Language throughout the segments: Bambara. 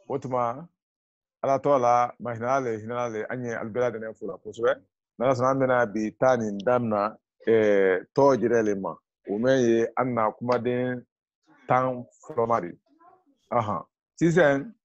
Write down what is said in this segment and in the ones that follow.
otuma ala tola mahinale hinale anye albela de ne fula kuswe na sana mena bi tani damna to jirele ma umeye anna kuma den tan flomari aha sisen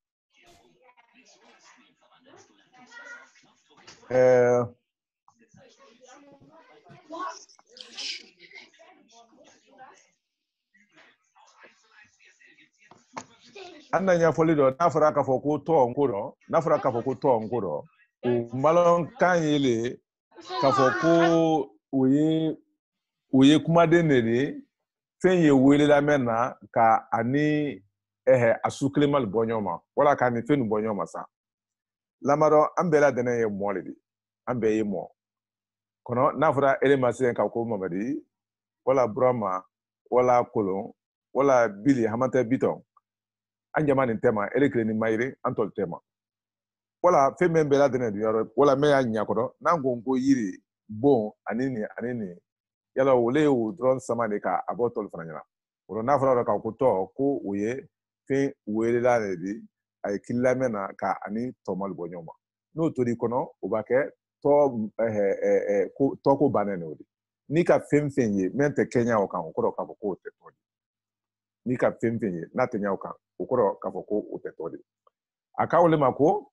anna nya folido na fara ka foko to ngoro na fara ka foko to ngoro o malon kan yele ka foko oye kuma den ne fen ye wele la mena ka ani asuklemal bonyoma wala ka ni fen bonyoma sa lamaro ambela dene ye molidi ambe ye mo kono na fara ele masien ka ko mamadi wala brama wala kolon wala bili hamata biton anjamani tema elekre ni mayre antol tema wala femme bela dene du yaro wala me anya kodo nango ngo yiri bon anini yala wole o dron samane ka abotol fananya wala na fara ka ko to ko oye fe wele la di ay killamena ka ani tomal bonyoma no tori kono obake to ko to ko banene odi ni ka femfenye mente Kenya o kan ko ka ko te todi ni ka femfenye na tenya o kan ko ka ko te todi aka wole mako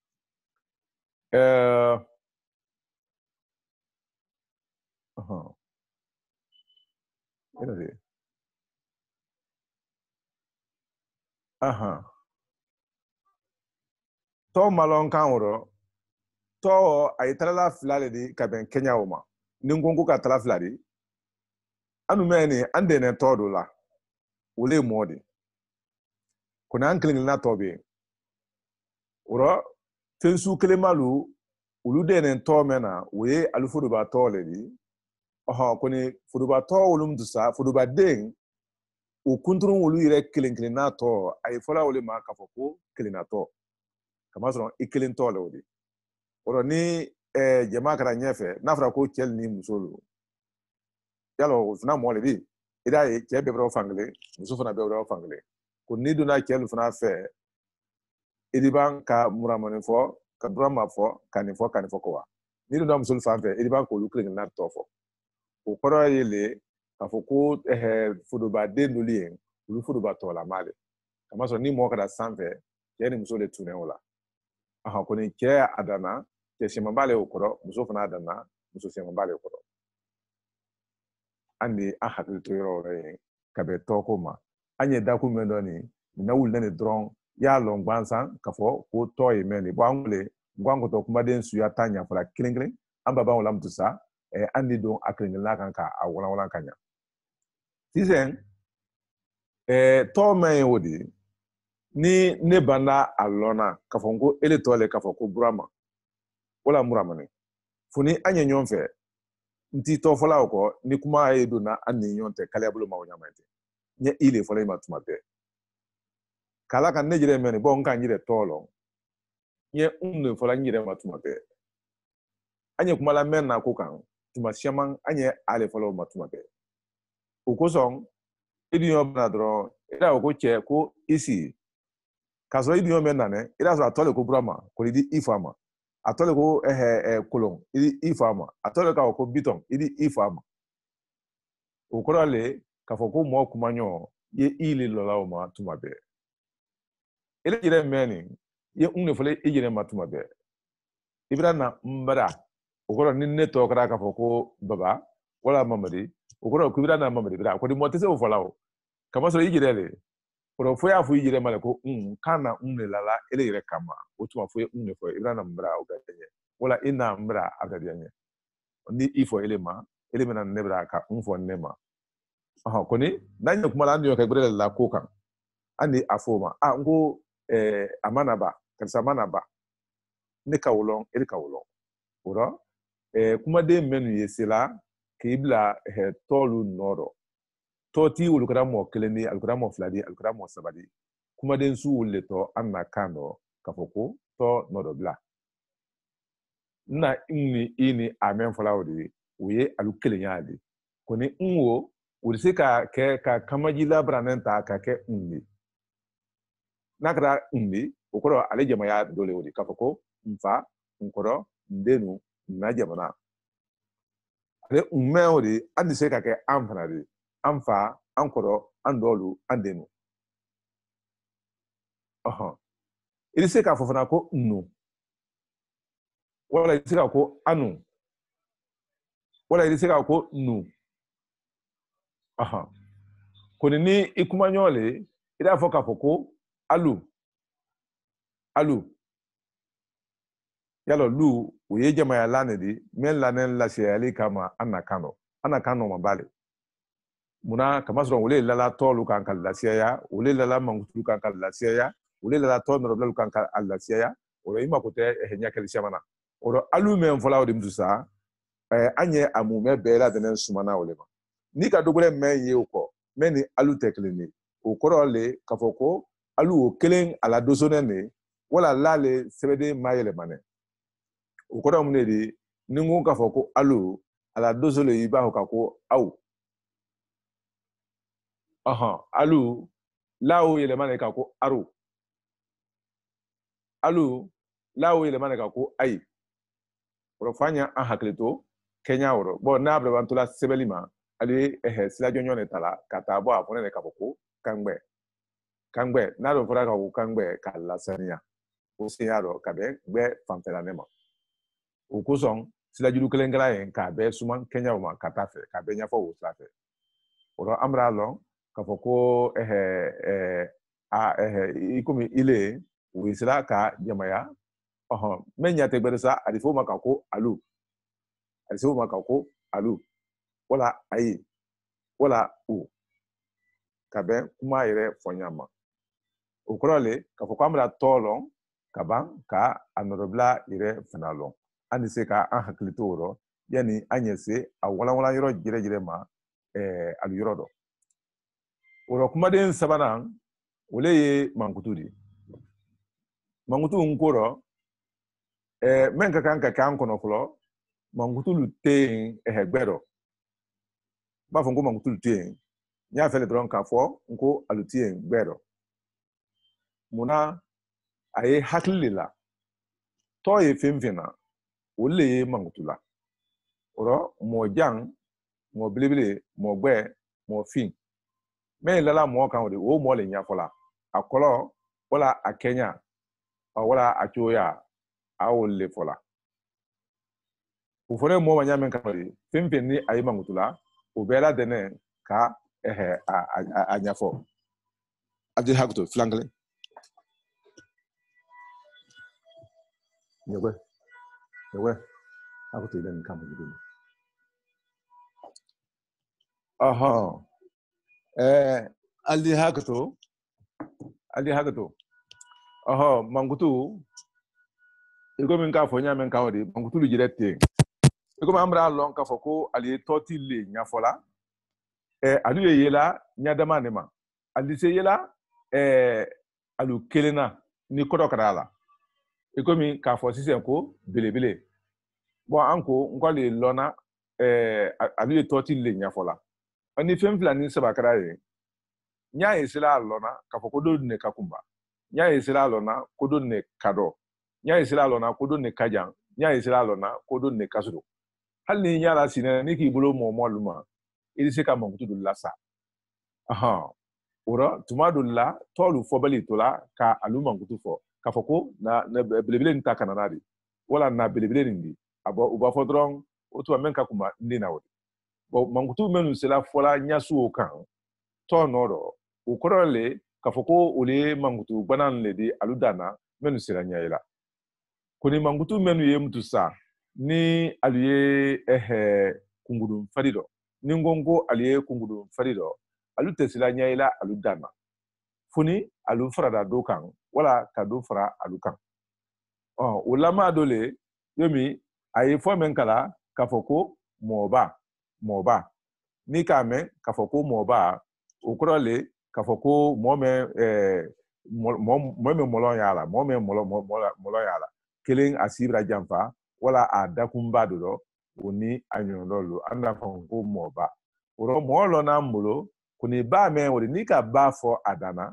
to malon kan woro to ay tala flale di ka ben Kenya o ma ningongo ka tala flale anu meni ande ne todo la wole modi kuna ankling na tobe woro tensu kelemalu ulude ne to mena we alufudu ba to le di koni fudu ba to wolum dusa fudu ba den o kunturun wolu ire kelen na to ay fola wole ma ka foko kelen na to kama so ikelen to le wodi woro ni jama kara nyefe na fra ko kel ni musolo yalo funa mo le di ida ye ke be bro fangle muso funa be bro fangle ko ni duna kel funa fe ediban ka muramane fo ka drama fo kanifo ko wa ni duna muso fa fe ediban ko lukren na to fo o koro yele ka fo ko fudu ba denulien lu fudu ba to la male kama so ni mo kada sanfe ke ni muso le tunen wala ko ni ke adana ke shimambale okoro muso fana adana muso shimambale okoro andi ahadul to yoro re ka be to ko ma anye da ku mendo ni na wul ne dron ya long bansan ka fo ko to e meni bo angule ngwango to kuma den su ya tanya fala kilingling amba ba wala mtusa andi don akringla kan ka awala wala kanya tizen to men wodi ni ne bana alona ka fo ngo ele to le ka fo ko brama wala muramane funi anye nyonfe nti to fola ko ni kuma ayedo na ani nyonte kale bulu ma wonyamante nye ile fola ma tuma be kala kan ne jire meni bon kan jire tolo nye unne fola jire ma tuma be anye kuma la men na ko kan tuma shaman anye ale fola ma tuma be ukoson idiyo na dro ida ko che ko isi kaso idiyo men na ne ida so atole ko brama ko di ifama atole ko kolon idi ifama atole ka ko biton idi ifama ukorale ka foko mo kumanyo ye ile lola o ma tuma be ele jire meni ye unne fole ijire ma tuma be ibra na mbara ukoro ni ne to kra ka foko baba wala mamadi ukoro ku ibra na mamadi bra ko di motese o fola o kama so ijire le ko fo ya fu ijire male ko kana unne lala ele jire kama o tuma fo unne fo ibra na mbara o gatenye wala ina mbara agadianye ni ifo ele mena nebra ka unfo nema koni nanya kumala ndio ka gbere la kokan ani afoma ngo amanaba kansa manaba ne ka wolon ele ka wolon ora kuma de menu yesela ke ibla tolu noro toti ulukara mo keleni alukara mo fladi alukara mo sabadi kuma de nsu wolle to anna kando kafoko to noro bla na ini amen falawdi uye alukele yaadi koni nwo urisi ka kamaji labra nenta ka ke nakra ukoro ale jamaya dole wodi kafako mfa nkoro ndenu na jamana ale umme wodi andi se ka ke amfanari amfa ankoro andolu andenu ili se ka fofana ko nu wala ili se ka ko anu wala ili se ka ko nu koni ni ikumanyole ida foka foko alu yalo lu uye jama ya lanedi men lanen la sheyali kama anakano mabale muna kama sura wole lala tolu kan kal la sheya wole lala mangutu kan kal la sheya wole lala tolu roblu kan kal la sheya oro ima kote henya kel shamana oro alu men fola odi mdusa anye amume bela denen sumana olema ni ka dogore men ye uko meni alu teklini ukoro le kafoko alu o kelen ala dosonene wala lale sebede mayele mane ukoro munedi ningu kafoko alu ala dosole iba hokako au alu lao yele mane kako aru alu lao yele mane kako ai profanya ahaklito Kenya woro bo na abre bantula sebelima ali sila jonyone tala kata bo afone ne kapoko kangbe na do fora ka ku kangbe kala sania o se yaro kabe gbe famfela nema o ko son sila judu kelengala en ka be suman Kenya ma katafe ka be nya fo wo slafe oro amra lo kapoko ikomi ile o sila ka jamaya menya te gberesa adifo makako alu adifo makako alu wala ai wala u kabe kuma ire fonyama ukrole kafoko amra tolo kaban ka anorobla ire finalo ani se ka an haklito woro yani anyese awala yoro jire ma alu yoro do woro kuma den sabanan woleye mankutudi mankutu nkoro men ka kan kono flo mankutu lute gbero ba fongo mankutu lute nya fele dron ka fo nko alutie gbero muna aye haklila to ye femfena woleye mankutula oro mo jang mo bilibili mo gbe mo fin me lala mo kan wode wo mo le nya fola akolo wala akenya wala achoya awole fola ufone mo manya men kan wode femfen ni aye mankutula o bela dene ka anyafo adi hakto flangle yewe hakto ile ni kama jibu adi hakto mangutu iko min ka fonya men kan wode mangutu lu jirete iko amra lon ka foko ali toti le nyafola alu yela nyadama nema ali se yela alu kelena ni kodo kadala ikomi ka fo sisen ko belebele bon anko ngwale lona alu toti le nyafola ani femfla ni seba karaye nya esila lona ka fo kodo ne kakumba nya esila lona kodo ne kado nya esila lona kodo ne kajan nya esila lona kodo ne kasuro hali nya la sine ni ki bulo mo luma ili se ka mankutu du lasa ora tumadulla tolu fobali tola ka alu mankutu fo ka foko na belebele nta kananari wala na belebele ndi abo uba fodron otu amenka kuma ndi na wodi bo mankutu menu sela fola nyasu okan to noro ukorole ka foko ole mankutu banan ledi alu dana menu sela nyaila kuni mankutu menu ye mtusa ni aluye kungudum farido ningongo aliye kungudum farido alu tesila nyaila alu dana funi alu farada dokan wala kado fara alu kan ulama dole yomi ayi fo men kala kafoko moba ni kame kafoko moba ukrole kafoko mome molon yala mome molon yala kelen asibra jamfa wala adakumba do oni anyondolo anda ko moba oro molo na mbulo kuni ba me wori nika ba fo adana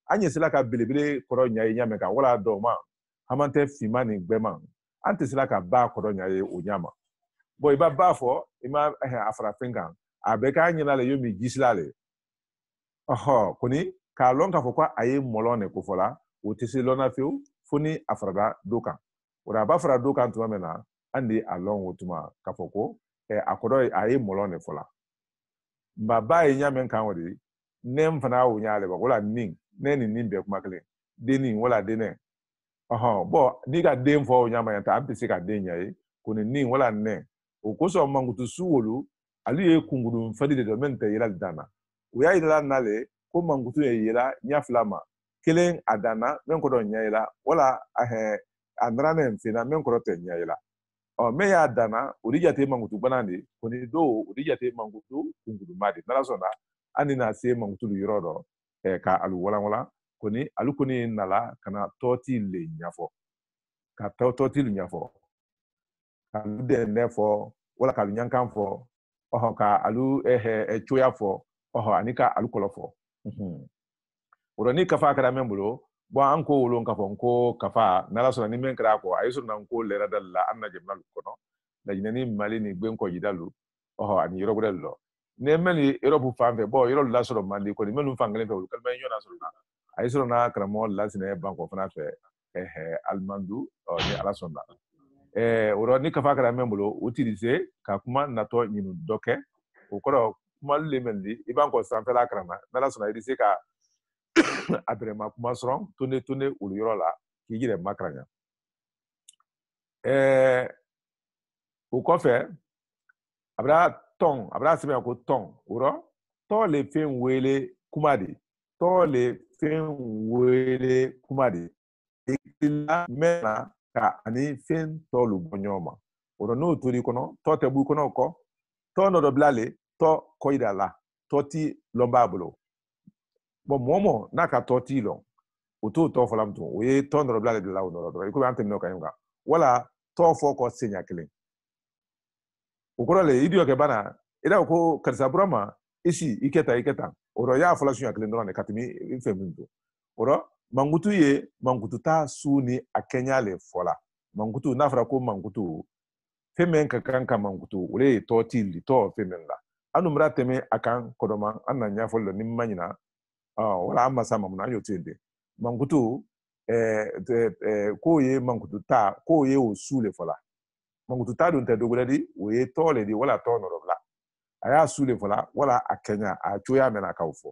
anye sila ka belebele kɔrɔ nya ye ɲamɛ kan wala dɔw ma haman tɛ finman ni gbɛman an tɛ sila ka ba kɔrɔ nya ye o ɲama bon i b'a ba fɔ i ma a farafin kan a bɛ k'a ɲɛna le yo mi jisila le ɔhɔ koni k'a lɔn k'a fɔ ko a ye mɔlɔn de kofɔ la o tɛ se lɔnna fiyewu fo ni a farada do kan o la a b'a fara do kan tuma min na an de a lɔn o tuma k'a fɔ ko a kɔrɔ a ye mɔlɔn de fɔ la nba ba ye ɲamɛ kan o de ne fana o ɲa ba wala nin ne ni nin bɛɛ kuma kelen denni wala denɛ ɔhɔn bɔn n'i ka den fɔ o ɲama yan ta an tɛ se ka den ɲa ye ko nin wala nɛ o kosɔn mankutu su wolo ale ye kungurun fadi de dɔ min tɛ yira dan na o y'a yira nale ko mankutu ye yira ɲa fila ma kelen a danna min kɔrɔ ɲa yela wala a nana ne fena min kɔrɔ tɛ ɲa yela min y'a danna o de jate mankutu bana de ko ni do o de jate mankutu kungurunma de n'ala sɔnna an ni na se mankutu yɔrɔ dɔ ka alu walanwalan koni alu koni nala kana tɔti le ɲafɔ ka tɔti le ɲafɔ ka alu dɛnɛ fɔ wala ka alu ɲankan fɔ ɔhɔ ka alu coya fɔ ɔhɔ ani ka alu kɔlɔ fɔ o la ni kafa kɛra min bolo bɔn an ko wolon k'a fɔ n ko kafa n'ala sɔnna ni min kɛra a kɔ a ye sɔrɔ n ko lɛrɛ dali la an na jamana kɔnɔ laginɛ ni mali ni gben kɔjida lu ɔhɔ ani yɔrɔ wɛrɛ lɔ ni mɛ ni yɔrɔ fan fɛ bɔn yɔrɔ la sɔrɔ mandi kɔni minnu fan kelen fɛ olu kalima ɲɔgɔn sɔrɔ na a ye sɔrɔ n'a karamɔgɔ lasinɛ bankɔ fana fɛ alimandu ni ala sɔnna o la ni kafa kɛra min bolo o tiri se ka kuma natɔ ɲinu dɔ kɛ o kɔrɔ kuma le mɛn di i b'an kɔ sanfɛla karama n'ala sɔnna i bɛ se ka a bɛrɛma kuma sɔrɔ tonde olu yɔrɔ la k'i yɛrɛ makaranya o kɔfɛ a bɛra sɛbɛn ko tɔn o rɔ tɔ le fɛn wele kuma de tɔ le fɛn wele kuma de la mɛn na ka ani fɛn tɔ lu bɔ ɲɔgɔn ma o rɔ n'o tori kɔnɔ tɔ tɛ b'u kɔnɔ kɔ tɔ nɔ dɔ bila le tɔ kɔ yira la tɔ ti lɔn b'a bolo bon mɔmɔ n'a ka tɔ t'i lɔn o t'o tɔ fɔla min tun o ye tɔ nɔrɔ bila le de la o nɔrɔ dɔrɔn i komi an tɛmɛn'o kan yen kan wala tɔ fɔ kɔ senya kelen o kɔrɔ le i diyɔ kɛ bana i da ko karisa burama isi i kɛ tan o rɔ y'a fɔla sunya kelen dɔrɔn de ka tɛmɛ i fɛn min to o rɔ mankutu ye mankutu ta su ni a kɛɲa le fɔla mankutu n'a fɔra ko mankutu fɛn min ka kan ka mankutu o ye tɔ ti li tɔ fɛn min la an dun bɛra tɛmɛ a kan kɔdɔma an na ɲɛfɔli dɔ ni ma ɲina wala an masa mamuna an y'o to yen de mankutu k'o ye mankutu ta k'o ye o su le fɔla mankutu ta dun tɛ dogwɛrɛ di o ye tɔ le di wala tɔ nɔrɔ bila a y'a su le fɔla wala a kɛɲa a cogoya mɛn a k'aw fɔ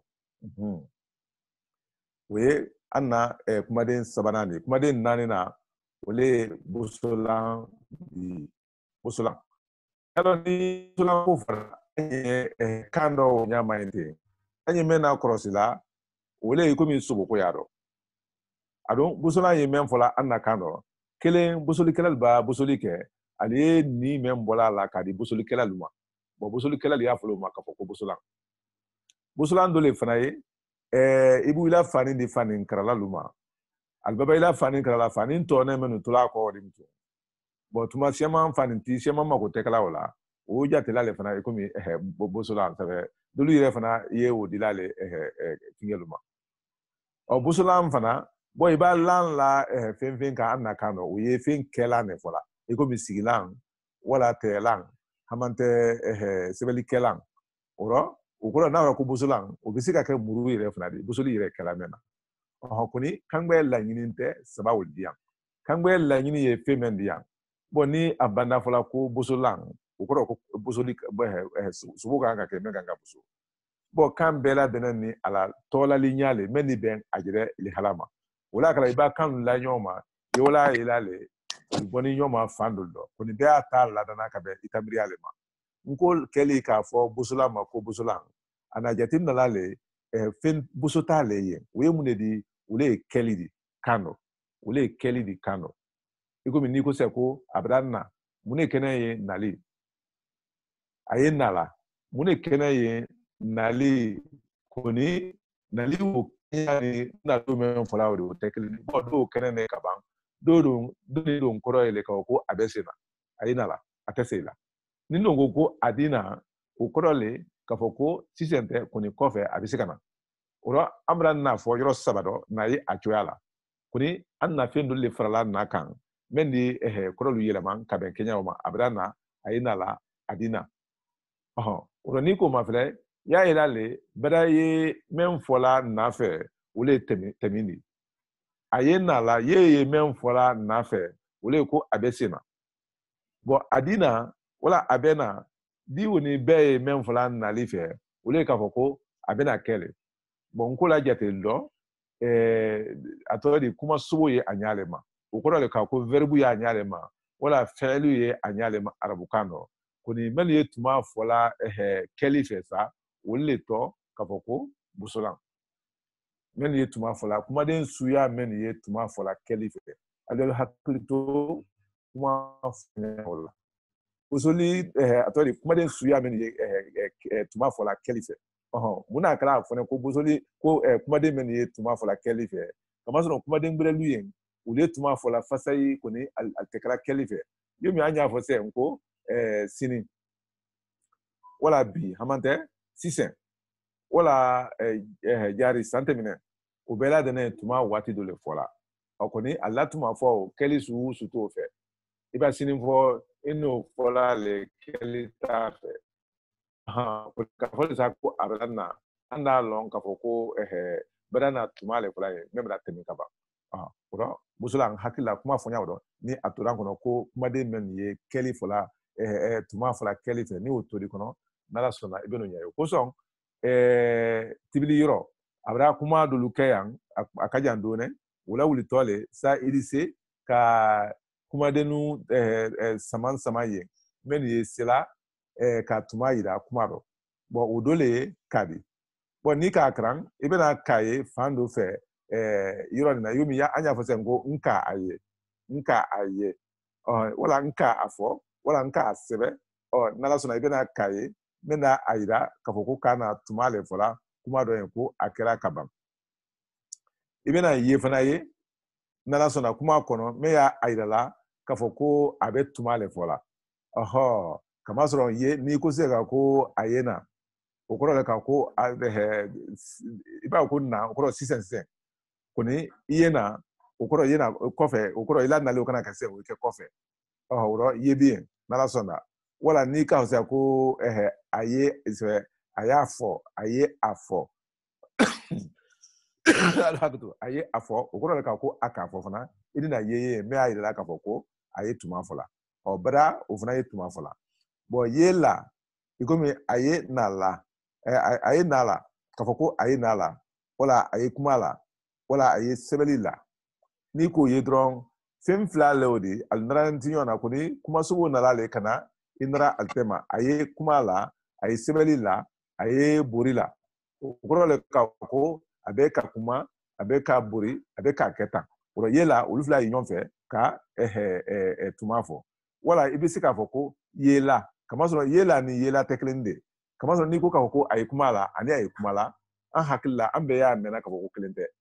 o ye an na kumaden sabanan de kumaden naani na o le ye bosolan di bosolan yalɔ ni bosolan ko fara an ye kan dɔw ɲama ye ten an ye mɛn n'a kɔlɔsi la o le ye komi soboko y'a dɔn a dɔn bosolan ye mɛn fɔla an na kan dɔ kelen bosolikɛla b'a bosoli kɛ ale ye ni mɛn bɔla la k'a di bosolikɛla ma bon bosolikɛla de y'a fɔlɔ ma k'a fɔ ko bosolan bosolan dɔ le fana ye i b'u la fani di fani karala lu ma alibaba i la fani karala fani tɔ ne mɛnu tola kɔ de muso bon tuma sɛman fani ti sɛman mako tɛ kala o la o jatela le fana komi bosolan sɛbɛ dolu yɛrɛ fana ye o dila le tingɛlu ma bosolan fana bon i b'a lan la fɛn kan an na kan dɔ o ye fɛn kɛlan de fɔla i komi sigilan wala tɛlan haman tɛ sɛbɛlikɛlan o rɔ o kɔrɔ n'a fɔra ko bosolan o bɛ se ka kɛ muru yɛrɛ fana de bosoli yɛrɛ kɛla mɛn na kɔni kangbɛ laɲini tɛ saba o di yan kangbɛ laɲini ye fɛn min di yan bon ni a banda fɔla ko bosolan o kɔrɔ ko bosoli sogo kan ka kɛ min kan ka boso bon kan bɛɛ labɛnnen ni a la tɔɔlali ɲale mɛ ni bɛn a jɛrɛ lihala ma o la kala i b'a kan la ɲɔgɔn ma i wala yela le bɔ ni ɲɔgɔn ma fan dɔ dɔ kɔni bɛɛ y'a ta ladana ka bɛn itabiriya le ma n ko kɛli k'a fɔ bosolan ma ko bosolan a na jate nana le fɛn boso t'a le ye o ye mun de di o le ye kɛli di kan dɔ o le ye kɛli di kan dɔ i komi n'i ko sɛ ko a bɛra na mun de kɛnɛ ye nali a ye nala mun de kɛnɛ ye nali kɔni nali o kɛnɛ ni na don mɛn fɔla o de o tɛ kelen ye bɔn dɔw kɛnɛ ne ka ban dɔw de don kɔrɔ ye le ka ko a bɛ sen na a ye nala a tɛ se la ni n'o ko ko a di na o kɔrɔ le k'a fɔ ko sisan tɛ kɔni kɔfɛ a bɛ se ka na ora amra na fo yoro sabado na yi achoyala kuni anna fendo le farala na kan mendi korolu yeleman ka ben Kenya ma abrana ayina la adina ora ni ko ma fele ya ilale bada ye men fola na fe wole temini ayena la ye men fola na fe wole ko abesina bo adina wala abena di woni be men fola na life wole ka foko abena kele bon ko la jate lo atodi kuma subo ye anyale ma ukoro le ka ko verbu ye anyale ma wala felu ye anyale ma arabukano kuni meli ye tuma fola keli fesa wole to ka foko busolan meli ye tuma fola kuma den suya meli ye tuma fola keli fe adel haklito kuma fola usoli atodi kuma den suya meli ye tuma fola keli fe muna kala fone ko bosoli ko kuma de men ye tuma fola kelife kama so kuma de ngbere luyen ule tuma fola fasai ko ni al tekra kelife yomi anya fo se nko sini wala bi hamante sisen wala jari santemine o bela de ne tuma wati do le fola ko ni alla tuma fo kelisu su to fe iba sini fo ino fola le kelita fe ka fɔ sa ko arana anda lɔn ka fɔ ko bɛda na tuma le fɔla ye mɛ bɛna tɛmɛ ka ban o la musola an hakilila kuma fɔ n y'a dɔn ni a tora kɔnɔ ko kumaden mɛ nin ye kɛli fɔla tuma fɔla kɛli fɛ ni y'o tori kɔnɔ n'ala sɔnna i bɛ n'o ɲɛ ye kosɔn tibili yɔrɔ a bɛra kuma dolu kɛ yan a ka jan dɔɔni wula wulitɔ le sa irise ka kumadenu sama ye mɛ nin ye sela ka tuma yira kuma dɔ bon o dole ye kadi bon ni ka karan i bɛna ka ye fan dɔ fɛ yɔrɔ nin na yomi an y'a fɔ sisan ko nka a ye wala nka a fɔ wala nka a sɛbɛ n'ala sɔnna i bɛna ka ye n bɛna a yira k'a fɔ ko k'a na tuma le fɔla kuma dɔ ye ko a kɛra ka ban i bɛna ye fana ye n'ala sɔnna kuma kɔnɔ min y'a yira la k'a fɔ ko a bɛ tuma le fɔla kama sɔrɔ ye n'i ko se ka ko a ye na o kɔrɔ le ka ko i b'a ko na o kɔrɔ sisan kɔni i ye na o kɔrɔ ye na kɔfɛ o kɔrɔ i la nali o kana ka se o kɛ kɔfɛ o rɔ ye bi yen n'ala sɔnna wala n'i ka fisa ko a ye a y'a fɔ a ye a fɔ a ye a fɔ o kɔrɔ le ka ko a k'a fɔ fana i bɛna ye min y'a yira k'a fɔ ko a ye tuma fɔla bɛra o fana ye tuma fɔla bon ye la i komi a ye na la a ye na la k'a fɔ ko a ye na la wala a ye kuma la wala a ye sɛbɛnni la n'i k'o ye dɔrɔn fɛn fila le o de ali nara ti ɲɔgɔn na ko ni kumasogo nana le ka na i nara ali tɛ ma a ye kuma la a ye sɛbɛnni la a ye bori la o kɔrɔ le k'a fɔ ko a bɛ ka kuma a bɛ ka bori a bɛ k'a kɛ tan o ye la olu fila ye ɲɔgɔn fɛ ka tuma fɔ wala i bɛ se k'a fɔ ko ye la kamasɔrɔ yela ni yela tɛ kelen de kamasɔrɔ n'i ko k'a fɔ ko a ye kuma la ani a ye kuma la an hakili la an bɛɛ y'a mɛnna k'a fɔ ko kelen tɛ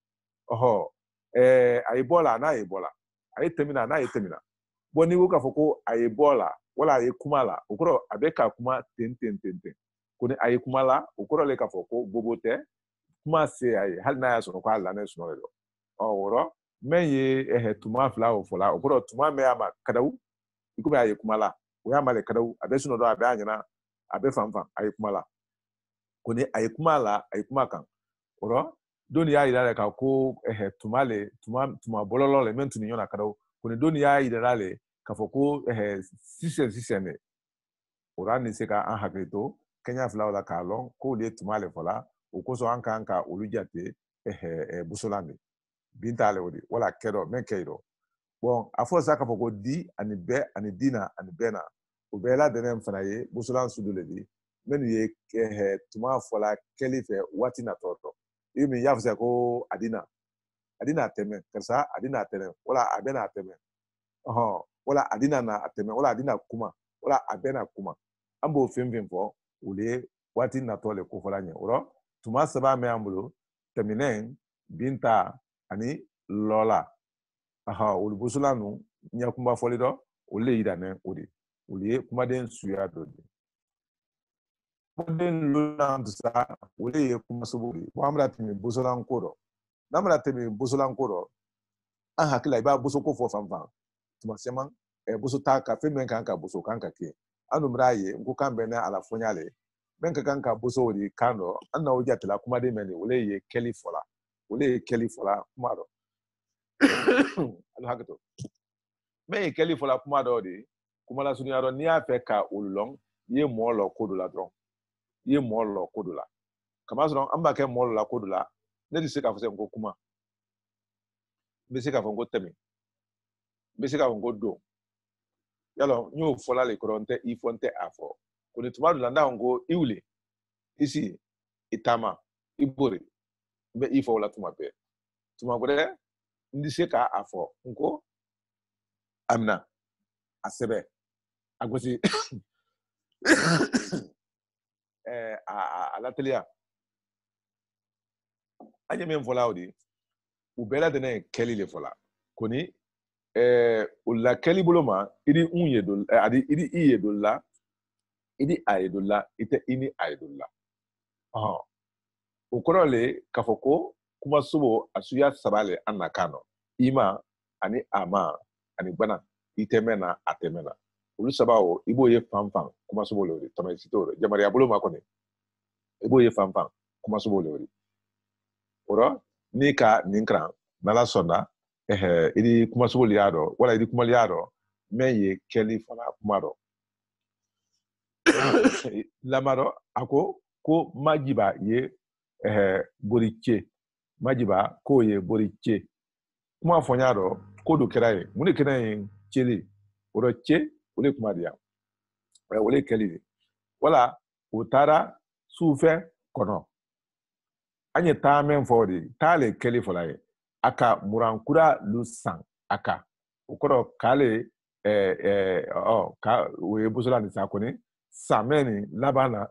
a ye bɔ la n'a ye bɔ la a ye tɛmɛna n'a ye tɛmɛna bon n'i ko k'a fɔ ko a ye bɔ la wala a ye kuma la o kɔrɔ a bɛ ka kuma ten ko ni a ye kuma la o kɔrɔ le k'a fɔ ko bobo tɛ kuma se a ye hali n'a y'a sɔrɔ k'a lannen sunɔgɔ de don o rɔ min ye tuma fila o fɔla o kɔrɔ tuma min y'a ma kadawu i komi a ye kuma la o y'a male kadawu a bɛ sunɔgɔ dɔn a bɛ a ɲɛna a bɛ fan a ye kuma la ko ni a ye kuma la a ye kuma kan o rɔ don y'a yira le ka ko tuma bɔlɔlɔ le min tun ni ɲɔgɔn na kadawu ko ni don y'a yira le k'a fɔ ko sisan de o rɔ an ni se ka an hakili to kɛɲɛ filaw la k'a lɔn k'olu ye tuma le fɔla o kosɔn an kan ka olu jate busolan de bin t'ale o de wala kɛ dɔ min kɛ yi dɔ bon a fɔ sa k'a fɔ ko di ani bɛɛ ani dina ani bɛɛ na o bɛɛ la dɛnɛ fana ye busolan sudu le di minnu ye tuma fɔla kɛli fɛ waati natɔ tɔ i min y'a fɔ ko a dina tɛmɛ karisa a dina tɛmɛ wala a bɛ na tɛmɛ wala a dina na a tɛmɛ wala a dina kuma wala a bɛ na kuma an b'o fɛn fɛn fɔ o ye waati natɔ le kofɔla ɲɛ o rɔ tuma saba min y'an bolo tɛmɛnɛn binta ani lɔla olu busolan nu ɲɛkunba fɔli dɔ olu le yira ne o de olu ye kumaden suya dɔ de den lunan sa wole kuma suburi wa amra timi busolan koro namra timi busolan koro an hakila iba buso ko fo fanfan tuma seman buso ta ka fe men kan ka buso kan ka ke anu mraye ngu kan be na ala fonyale men kan ka buso wori kando an na oja tala kuma de meni wole ye keli fola kuma do anu hakato me ye keli fola kuma do di kuma la sunya ro ni afe ka ulong ye mo lo kodo la dron ye mo lo kodo la kama so an ba ke mo lo la kodo la ne di se ka fo se nko kuma be se ka fo nko temi be se ka fo nko do yalo nyo fola le koronte I fonte afo ko ni tuma do landa nko iwle isi itama ibore be I fo la tuma pe tuma ko de ndi se ka afo nko amna asebe agosi a l'atelier anya men fola odi u bela de ne keli le fola koni o la keli boloma idi unye do adi idi iye do la idi aye do la ite ini aye do la o korole kafoko kuma subo asuya sabale anakano ima ani ama ani bana itemena atemena olu sabao ibo ye fanfan kuma subo lori tama sitoro jamari boloma koni ibo ye fanfan kuma subo lori oro ni ka ninkran nala sonda idi kuma subo liado wala idi kuma liado meye keli fala kuma do lamaro ako ko majiba ye boriche majiba ko ye boriche kuma fonyado ko do keraye muni kenaye cheli oro che ole kuma dia ole keli wala utara sufe kono anye ta men fodi tale keli folaye aka murankura lusan aka ukoro kale ka we busula ni sakoni sameni labana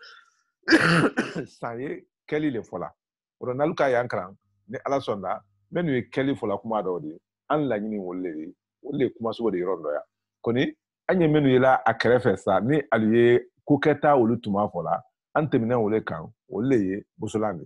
saye keli le fola oro naluka yankran ni ala sonda menu e keli fola kuma dodi an la nyini wolle kuma so de rondo ya koni anye menu yela akrefe sa ni aliye kuketa wolu tuma fola an temina wole kan wolle ye busulandi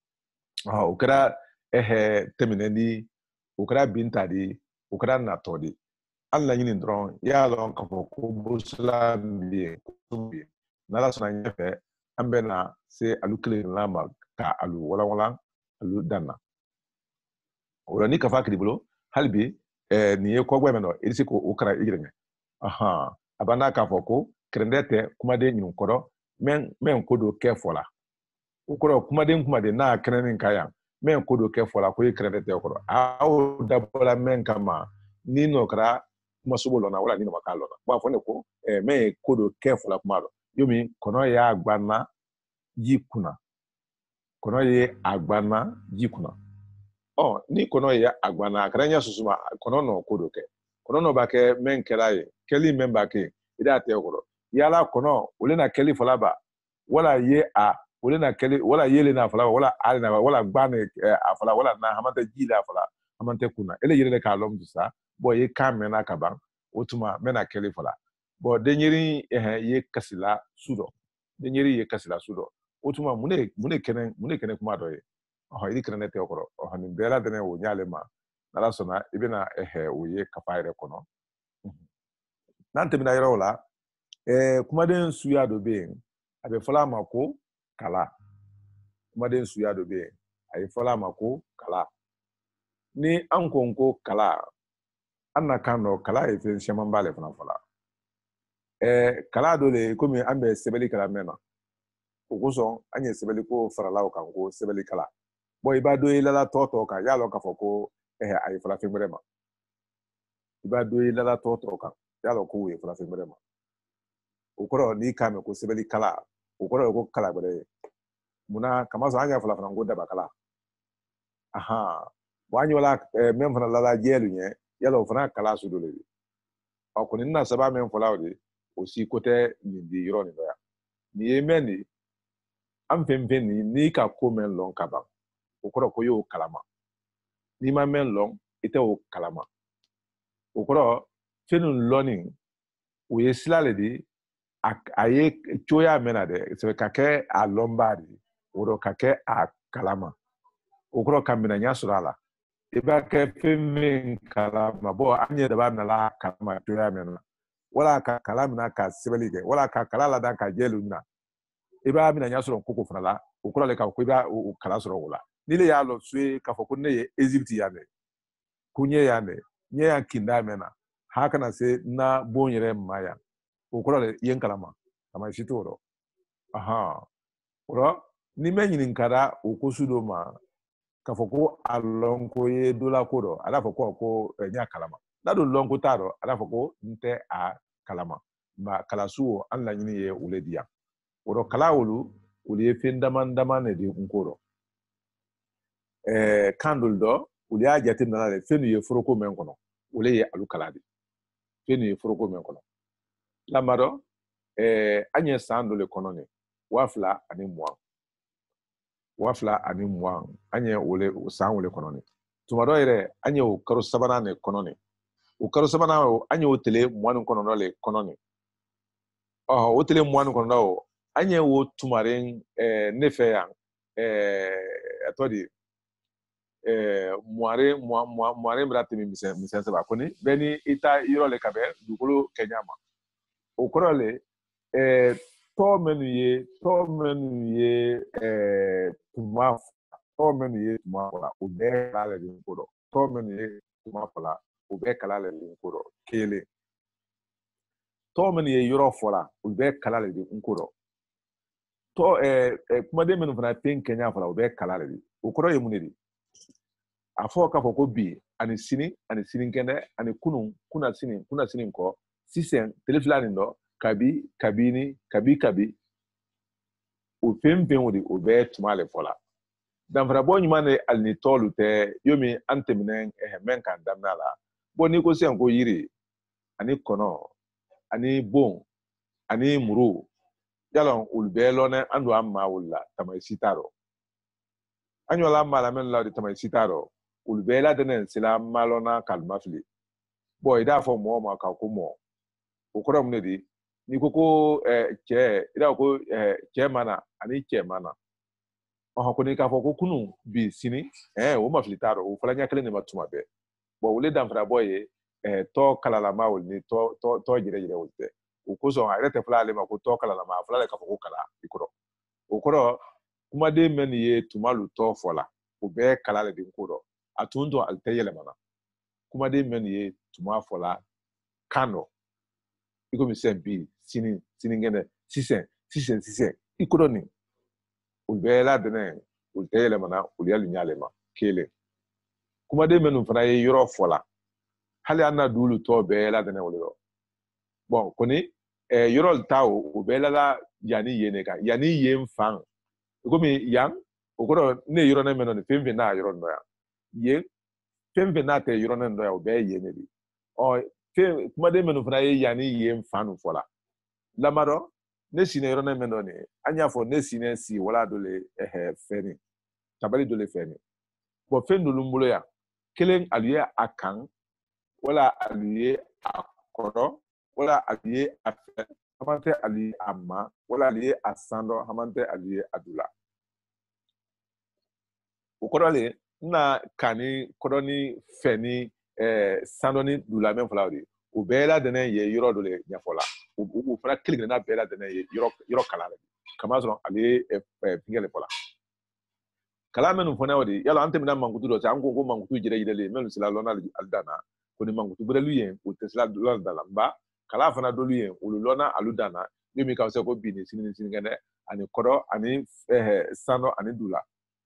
ukra temina ni ukra bintadi ukra natodi an la nyini dron ya lon ka ko busulandi nala sona nyefe ambena se alukle lama ka alu wala alu danna wala ni ka fakri bulo halbi ni ye ko gwemeno irisi ko ukra igirenge abana ka foko krendete kuma de nyun kodo men kodo ke fola ukoro kuma de na krenin kaya men kodo ke fola ko krendete kodo aw dabola men kama ni no kra kuma subolo na wala ni no makalo na ba fone ko men kodo ke fola kuma do yomi kono ya agbana jikuna kono ye agbana jikuna ni kono ya agbana akranya susuma kono no kodo ke kono no ba ke men kelaye keli men ba ke ida te kodo yala kono ole na keli falaba wala ye a ole na keli wala yele na falaba wala ali na wala gbane afala wala na hamante jila afala hamante kuna ele yele ka lom dusa bo ye kamena kaban otuma mena keli fala bo denyeri ye kasila sudo denyeri ye kasila sudo otuma mune kene kuma do ye idi kene te okoro ni bela dene wo nyale ma nala sona ibena wo ye kafaire kono nante mina yero la kuma den suya do be abe fala mako kala kuma den suya do be ay fala mako kala ni ankonko kala anna kano kala e fe shaman bale fana fala kala do le komi ambe sebeli kala mena okoso anye sebeli ko farala o kan ko sebeli kala boy ba do ilala toto ka yalo ka foko ay fala fe mrema iba do ilala toto ka yalo ko we fala fe mrema ukoro ni kame ko sebeli kala ukoro ko kala bere muna kama so anya fala fana ngo daba kala wanyo la men fana la jelu nye yalo fana kala su do le ko ni na saba men fala odi aussi côté ni yoro ni ya ni emeni am femfeni ni ka ko men lon kaba ukoro ko yo kalama ni ma men lon ite o kalama ukoro fenun learning o ye silale di a ye cogoya mɛn na dɛ c'est ka kɛ a lɔnba de o ka kɛ a kalama o kɔrɔ ka minɛnya sɔrɔ a la i b'a kɛ fɛn min kalama an yɛrɛ b'a nala kalama cogoya mɛn na wala ka kala mina ka sɛbɛnni kɛ wala ka kala ladan ka jɛ lumina i b'a minɛnya sɔrɔ koko fana la o kɔrɔ le ka ko i b'a kala sɔrɔ o la ni le y'a lɔ so ye k'a fɔ ko ne ye Egypte yan dɛ ko ɲɛ yan dɛ ɲɛ yan kinda mɛn na ha kana se na bon yɛrɛ ma yan o kɔrɔ le yen kalama kama si t'o rɔ o ni mɛ ɲininkara o ko su dɔ ma k'a fɔ ko a lɔn ko ye dɔ la ko dɔ a b'a fɔ ko n y'a kalama n'a dun lɔn ko t'a rɔ a b'a fɔ ko n tɛ a kalama ma kalasu an laɲini ye o le di yan o kala olu ye fɛn dama de di n ko rɔ kan dɔ dɔ olu y'a jateminɛ de fɛn ye foroko mɛn kɔnɔ o le ye alu kala de fɛn ye foroko mɛn kɔnɔ lamadɔ an ye san dɔ le kɔnɔ ne 2020 an ye o san wele kɔnɔ ne tuma dɔ yɛrɛ an ye o kalo sabanan de kɔnɔ ne o kalo sabanan an ye o tile 29 le kɔnɔ ne o tile 29 an ye o tumaren ne fɛ yan a tɔ di muwaren bɛna tɛmɛ misɛn saba kɔni bɛɛ ni i ta yɔrɔ le ka bɛn dugukolo kɛɲa ma o kɔrɔ le tɔ minnu ye tuma fɔla o bɛɛ kala le ni ko dɔ tɔ minnu ye tuma fɔla o bɛɛ kala le ni ko dɔ kelen tɔ minnu ye yɔrɔ fɔla o bɛɛ kala le ni ko dɔ kumaden minnu fana ten kɛɲa fɔla o bɛɛ kala le o kɔrɔ ye mun de a fɔ k'a fɔ ko bi ani sinikɛnɛ ani kuna sini kɔ sisan tile fila nin dɔ kabi o fɛn fɛn o de o bɛɛ tuma le fɔla danfarabɔ ɲuman de ali ni tɔɔlu tɛ yo min an tɛmɛnɛ mɛn k'an daminɛ la n'i ko sisan ko yiri ani kɔnɔ ani bon ani muru yala olu bɛɛ lɔnɛ an don an maa olu la tamayisi t'a rɔ an ɲɔla maa la mɛn la de tamayisi t'a rɔ olu bɛɛ la dɛnɛ sela maa lɔnna kalima fili i d'a fɔ mɔgɔ ma k'a ko mɔ o kɔrɔ mun de di n'i ko cɛ i d'a ko cɛ mana ani cɛ mana ko n'i k'a fɔ ko kunun bi sini o ma fili t'a rɔ o fɔla ɲɛ kelen de ma tuma bɛɛ olu danfarabɔ ye tɔ kalalama olu ni tɔ yɛrɛ olu tɛ o kosɔn a yɛrɛ tɛ fɔla ale ma ko tɔ kalalama a fɔla ale k'a fɔ ko kala i kɔrɔ o kɔrɔ kumaden mɛn nin ye tuma lu tɔ fɔla o bɛɛ kala le di ko dɔ a tun tɔ ale tɛ yɛlɛmana kumaden mɛn nin ye tuma fɔla kan dɔ i komi sisan bi sinikɛnɛ sisan i ko dɔ nin olu bɛɛ la dɛnɛ olu tɛ yɛlɛmana olu yali ɲale ma kelen kumaden minnu fana ye yɔrɔ fɔla hali an na duulu tɔ bɛɛ la dɛnɛ olu rɔ kɔni yɔrɔ ta o bɛɛ la yanni yen ne kan yanni yen fan komi yan o kɔrɔ ne ye yɔrɔnin min dɔ nin fɛn fɛn n'a yɔrɔ dɔ yan yen fɛn fɛn n'a tɛ yɔrɔnin dɔ yan o bɛɛ ye yen de bi kumaden minnu fana ye yanni yen fan nu fɔla lamadɔ ne sinɛ yɔrɔnin min dɔ nin an y'a fɔ ne sinɛ si wala dɔ le fɛn nin tabali dɔ le fɛn nin fɛn dolu bolo yan kelen alu ye a kan wala alu ye a kɔrɔ wala alu ye a fɛ haman tɛ alu ye a ma wala alu ye a sandɔ haman tɛ alu ye a dula o kɔrɔ le na kani kɔrɔ ni fɛ ni sandɔ ni dula mɛn fɔla o de o bɛɛ la dɛnɛ ye yɔrɔ dɔ le ɲɛfɔla o fana kelen kelenna bɛɛ la dɛnɛ ye yɔrɔ kala le kama sɔrɔ ale ye fɛngɛ le fɔla kala minnu fana o de yala an tɛmɛna mankutu dɔ cɛ an ko mankutu yɛrɛyɛrɛlen minnu sila lɔnna ali danna ko ni mankutu bɛrɛlu yen o tɛ sila lɔnna danna nba kala fana dɔlu yen olu lɔnna alu danna min mi ka se ko bi ni sinikɛnɛ ani kɔrɔ ani sandɔ ani dula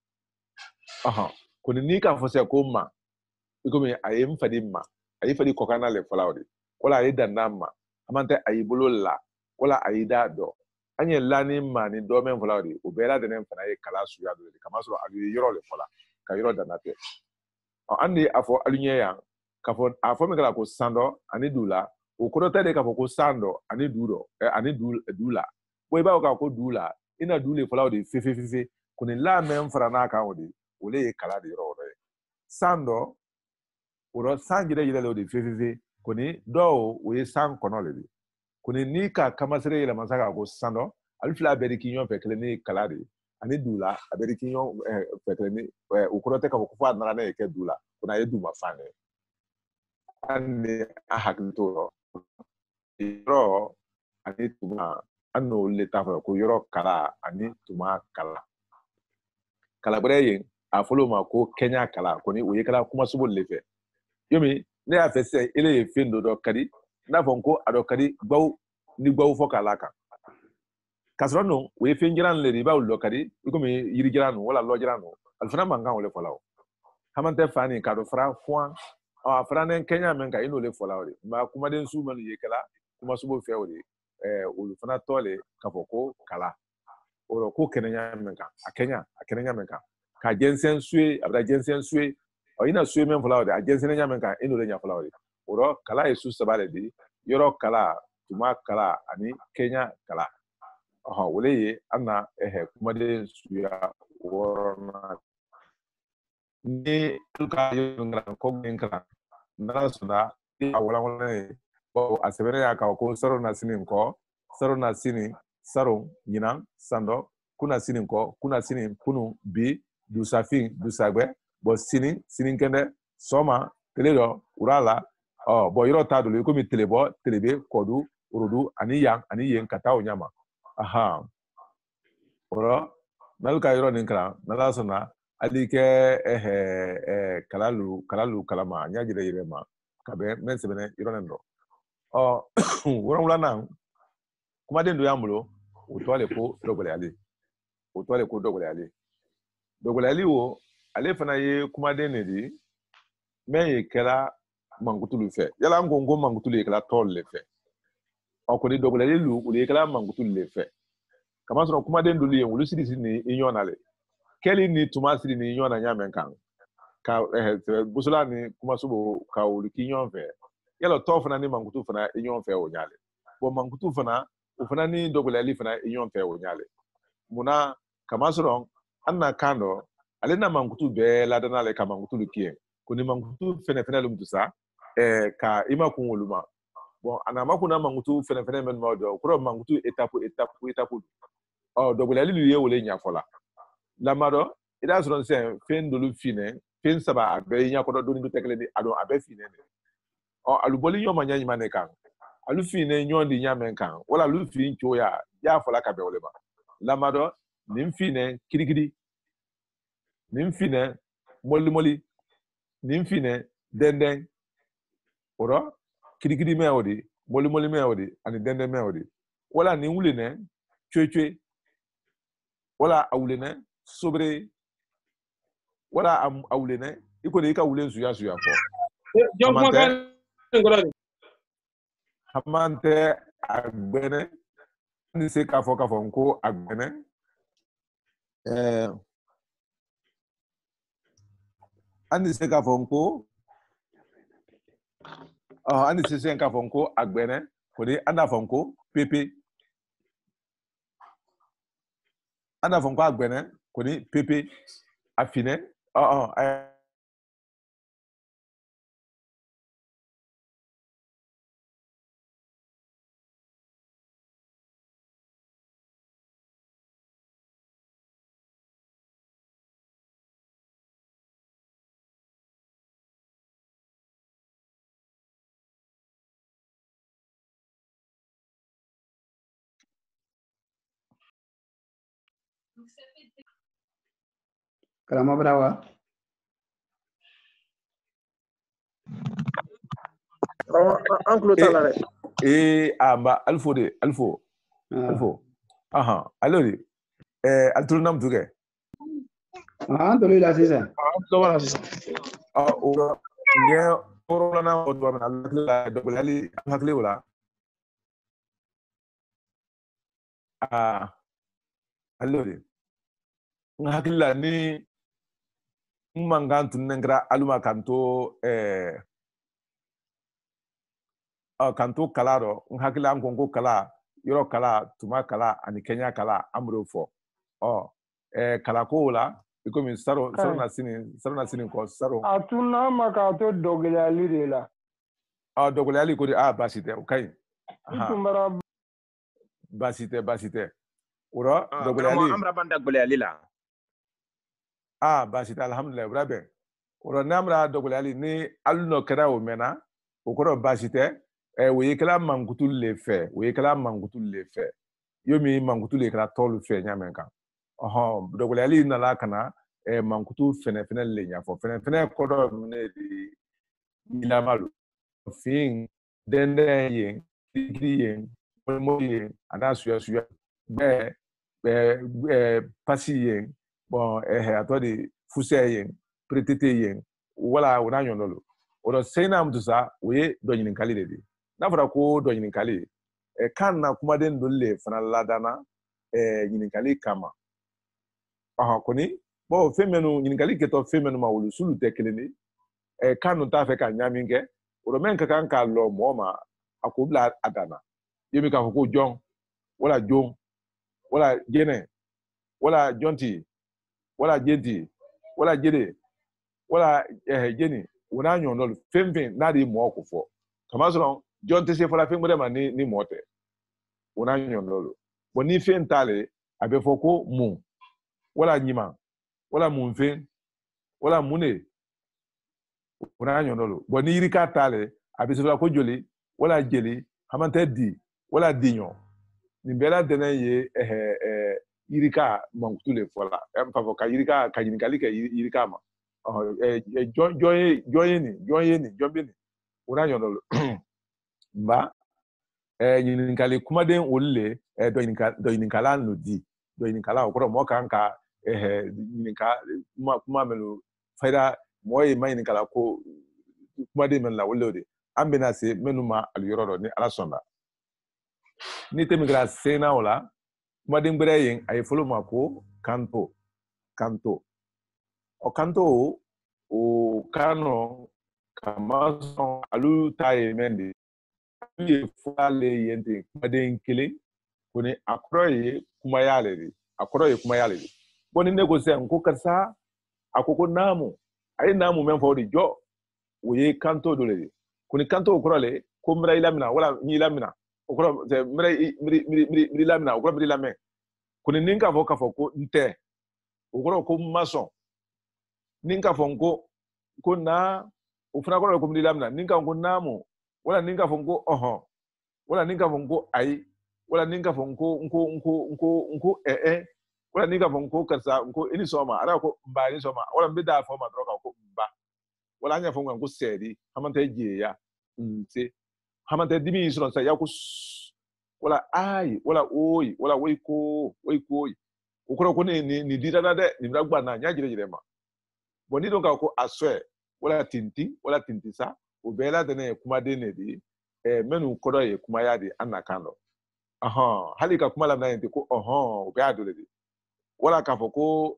ko ni n'i k'a fɔ sisan ko ma i komi a ye n fadi ma a y'i fadi kɔkanna le fɔla o de wala a ye danna ma haman tɛ a y'i bolo la wala a y'i da dɔ an ye lani ma ni dɔ mɛn fɔla o de o bɛɛ la dɛnɛ fana ye kala suguya dɔ de kama sɔrɔ alu ye yɔrɔ le fɔla ka yɔrɔ danna tɛ an de a fɔ alu ɲɛ yan k'a fɔ a fɔ min kɛra ko sandɔ ani dula o kɔrɔ tɛ de k'a fɔ ko sandɔ ani ani du la i b'a fɔ k'a ko du la i na du le fɔla o de fefe ko nin la mɛn fara n'a kan o de o le ye kala de yɔrɔ o ye sandɔ o rɔ san yɛrɛ o de fefe ko ni dɔw o ye san kɔnɔ le de kuni ni ka kamasere yɛlɛma sa ka ko sisan dɔ alu fila bɛɛ de k'i ɲɔgɔn fɛ kelen ni kala de ani du la a bɛɛ de k'i ɲɔgɔn fɛ kelen ni o kɔrɔ tɛ ka fɔ ko fo a nana ne ye kɛ du la ko n'a ye du ma fan ye an ni a hakili t'o yɔrɔ yɔrɔ ani tuma an n'olu le t'a fɔ ko yɔrɔ kala ani tuma kala kala wɛrɛ ye a fɔlɔ ma ko kɛɲa kala kɔni o ye kala kumasogo le fɛ yomi ne y'a fɛ sisan ele ye fɛn dɔ ka di n'a fɔ ko a dɔ ka di gbaw ni gbaw fɔ k'a la kan k'a sɔrɔ no o ye fɛn jiran le de i b'a dɔ ka di i komi yiri jiran no wala lɔ jiran no ali fana man kan o le fɔla o haman tɛ fa ni k'a dɔ fara fɔn a fara ne kɛɲa min kan i n'o le fɔla o de nka kumaden su minnu ye kala kumasogo fɛ o de olu fana tɔ le k'a fɔ ko kala o rɔ ko kɛnɛya min kan a kɛnɛya min kan ka jɛnsɛn suye a bɛ taa jɛnsɛn suye i na suye min fɔla o de a jɛnsɛnɛya min kan i n'o le ɲɛfɔla o de o rɔ kala ye su saba le di yɔrɔ kala tuma kala ani kɛɲa kala o le ye an na kumaden suya wɔɔrɔnan ni ka yɔrɔ ko min kalan n'ala sɔnna a walankɔrɔlen ye a sɛbɛnnen y'a kan ko saro na sini kɔ saro na sini saro ɲinan san dɔ kuna sini kɔ kuna sini kunu bi dusafin dusagwɛ sini sinikɛnɛ sɔgɔma tile dɔ wura la yɔrɔ t'a dolo i komi telebɔ telebe kɔdu orodu ani yan ani yen ka taa o ɲama o rɔ n'alu ka yɔrɔ nin kalan n'ala sɔnna hali kɛ kalalu kalama n y'a jira yɛrɛ ma ka bɛn mɛ sɛbɛnɛ yɔrɔ nin dɔ wɔrɔnwulanan kumaden dɔ y'an bolo o tɔgɔ de ko dɔgɔlɛyali dɔgɔlɛyali o ale fana ye kumaden de di min ye kɛra mankutulu fɛ yala an ko mankutulu ye kɛra tɔɔlu le fɛ kɔni dɔgɔlɛyali lu olu ye kɛra mankutulu le fɛ kamasɔrɔ kumaden dolu ye olu siri ni i ɲɔgɔn na le kɛli ni tuma siri ni ɲɔgɔn na ɲamɛ kan ka busola ni kumasogo ka olu k'i ɲɔgɔn fɛ yala tɔ fana ni mankutu fana i ɲɔgɔn fɛ o ɲale mankutu fana o fana ni dɔgɔlɛyali fana i ɲɔgɔn fɛ o ɲale munna kamasɔrɔ an na kan dɔ ale na mankutu bɛɛ ladana le ka mankutu lu kiyɛ ko ni mankutu fɛnɛ lu sa ka i ma kun olu ma a na ma kun na mankutu fɛnɛ mɛnu ma dɔ o kɔrɔ mankutu etapu dɔgɔlɛyali lu ye o le ɲafɔla lamadɔ i t'a sɔrɔ sisan fɛn dolu finɛ fɛn saba a bɛɛ ɲakɔdɔ doni tɛ kelen a dɔn a bɛɛ finɛ de alu bɔli ɲɔgɔn ma ɲa ɲuman de kan alu finɛ ɲɔgɔn di ɲamɛ kan wala alu fin cogoya y'a fɔla ka bɛn o le ma lamadɔ nin finɛ kirikiri nin finɛ mɔlimɔli nin finɛ dɛndɛn o rɔ kirikiri mɛ o de mɔlimɔli mɛ o de ani dɛndɛn mɛ o de wala nin wulenɛ cuecuе wala a wulenɛ sobre wala a wulenɛ i kɔni i ka wulen suya fɔ haman tɛ a gbɛnɛ ni se k'a fɔ n ko a gbɛnɛ an ni se k'a fɔ n ko an ni se k'a fɔ n ko a gbɛnɛ kɔni an n'a fɔ n ko pepe an n'a fɔ n ko a gbɛnɛ kɔni pepe a finɛ Kalama berapa? An kulo t'a la dɛ. Mba Alfo de Alfo. Alors altulu nam tuge. An tolu la sisan. An tulo b'a la sisan. O ɲɛ wɔɔrɔnan na o tuma min na dɔgɔyali hakili o la. Alors n hakili la ni n man kan tunnen kɛra aluma kan to kala rɔ n hakili an ko kala yɔrɔ kala tuma kala ani kɛɲa kala an b'o fɔ kala ko la i komi saro na sini kɔ saro a tunna ma k'a to dɔgɔyali de la dɔgɔyali ko de baasi tɛ o ka ɲi basite oro karamɔgɔ an bɛna ban da gɛlɛyali la basite alhamdulillah brabe oro namra dogolyali ni aluno kera o mena okoro basite wo yekala mankutu le fe wo yekala mankutu le fe yomi mankutu le kala tolu fe nyamenka dogolyali na la kana mankutu fene le nyafo fene kodo ne di ilamalu fin dende yen yen mo yen ada suya be pasi yen bon atodi fuse yen pretete yen wala wona nyonolo odo sena mtusa we do nyin kali de na fara ko do nyin kali kan na kuma den dolle fana ladana nyin kali kama koni bo femenu nyin kali keto femenu ma wulu sulu tekeleni kanu ta fe ka nyaminge odo men kan ka lo moma akobla adana yemi ka ko jon wala jom wala jene wala jonti wala jenti wala jede wala jeni wona nyonol femfen na di mo ko fo kama so jonti se fola fembe ma ni mote wona nyonol boni fen tale abe foko mu wala nyima wala munfen wala mune wona nyonol boni irika tale abe se fola ko joli wala jeli hamante di wala dinyo ni bela dene ye irika mangutule fola empavo ka irika ka yinikali ka irika ma joyeni jombini una nyono mba yinikali kumaden olle do yinikala no di do yinikala okoro mo kan ka yinika kuma melu faida moy ma yinikala ko kumaden men la wolle ambena se menuma al yororo ni ala sonda ni temigra sena wala kumaden gbere yin ay folo mako kanto o kanto o kano kama son alu taye mende ye fale yente kumaden kele koni akroye kumayale boni nego se nko kasa akoko namu ay namu men fawdi jo woye kanto dole koni kanto okrole ko mra ilamina wala ni ilamina okro se mri lamina okro mri lamen koni ninka fo ko nte okro ko mason ninka fo ko na ufuna ko mri lamina ninka ko namu wala ninka fo ko wala ninka fo ko ai wala ninka fo ko wala ninka fo ko kasa ko ini soma ara ko mba ni soma wala mbida fo ma droka ko mba wala anya fo ko sedi hamanta jeya nse hamanta dimi sura sa ya ko wala ai wala oi wala woiko ukoro ko ni dida na de ni bragba na nya jire ma boni don ka ko aswe wala tintisa o bela de ne kuma de ne di menu kodo ye kuma ya di anakando halika kuma la na yente ko o be adole di wala ka fo ko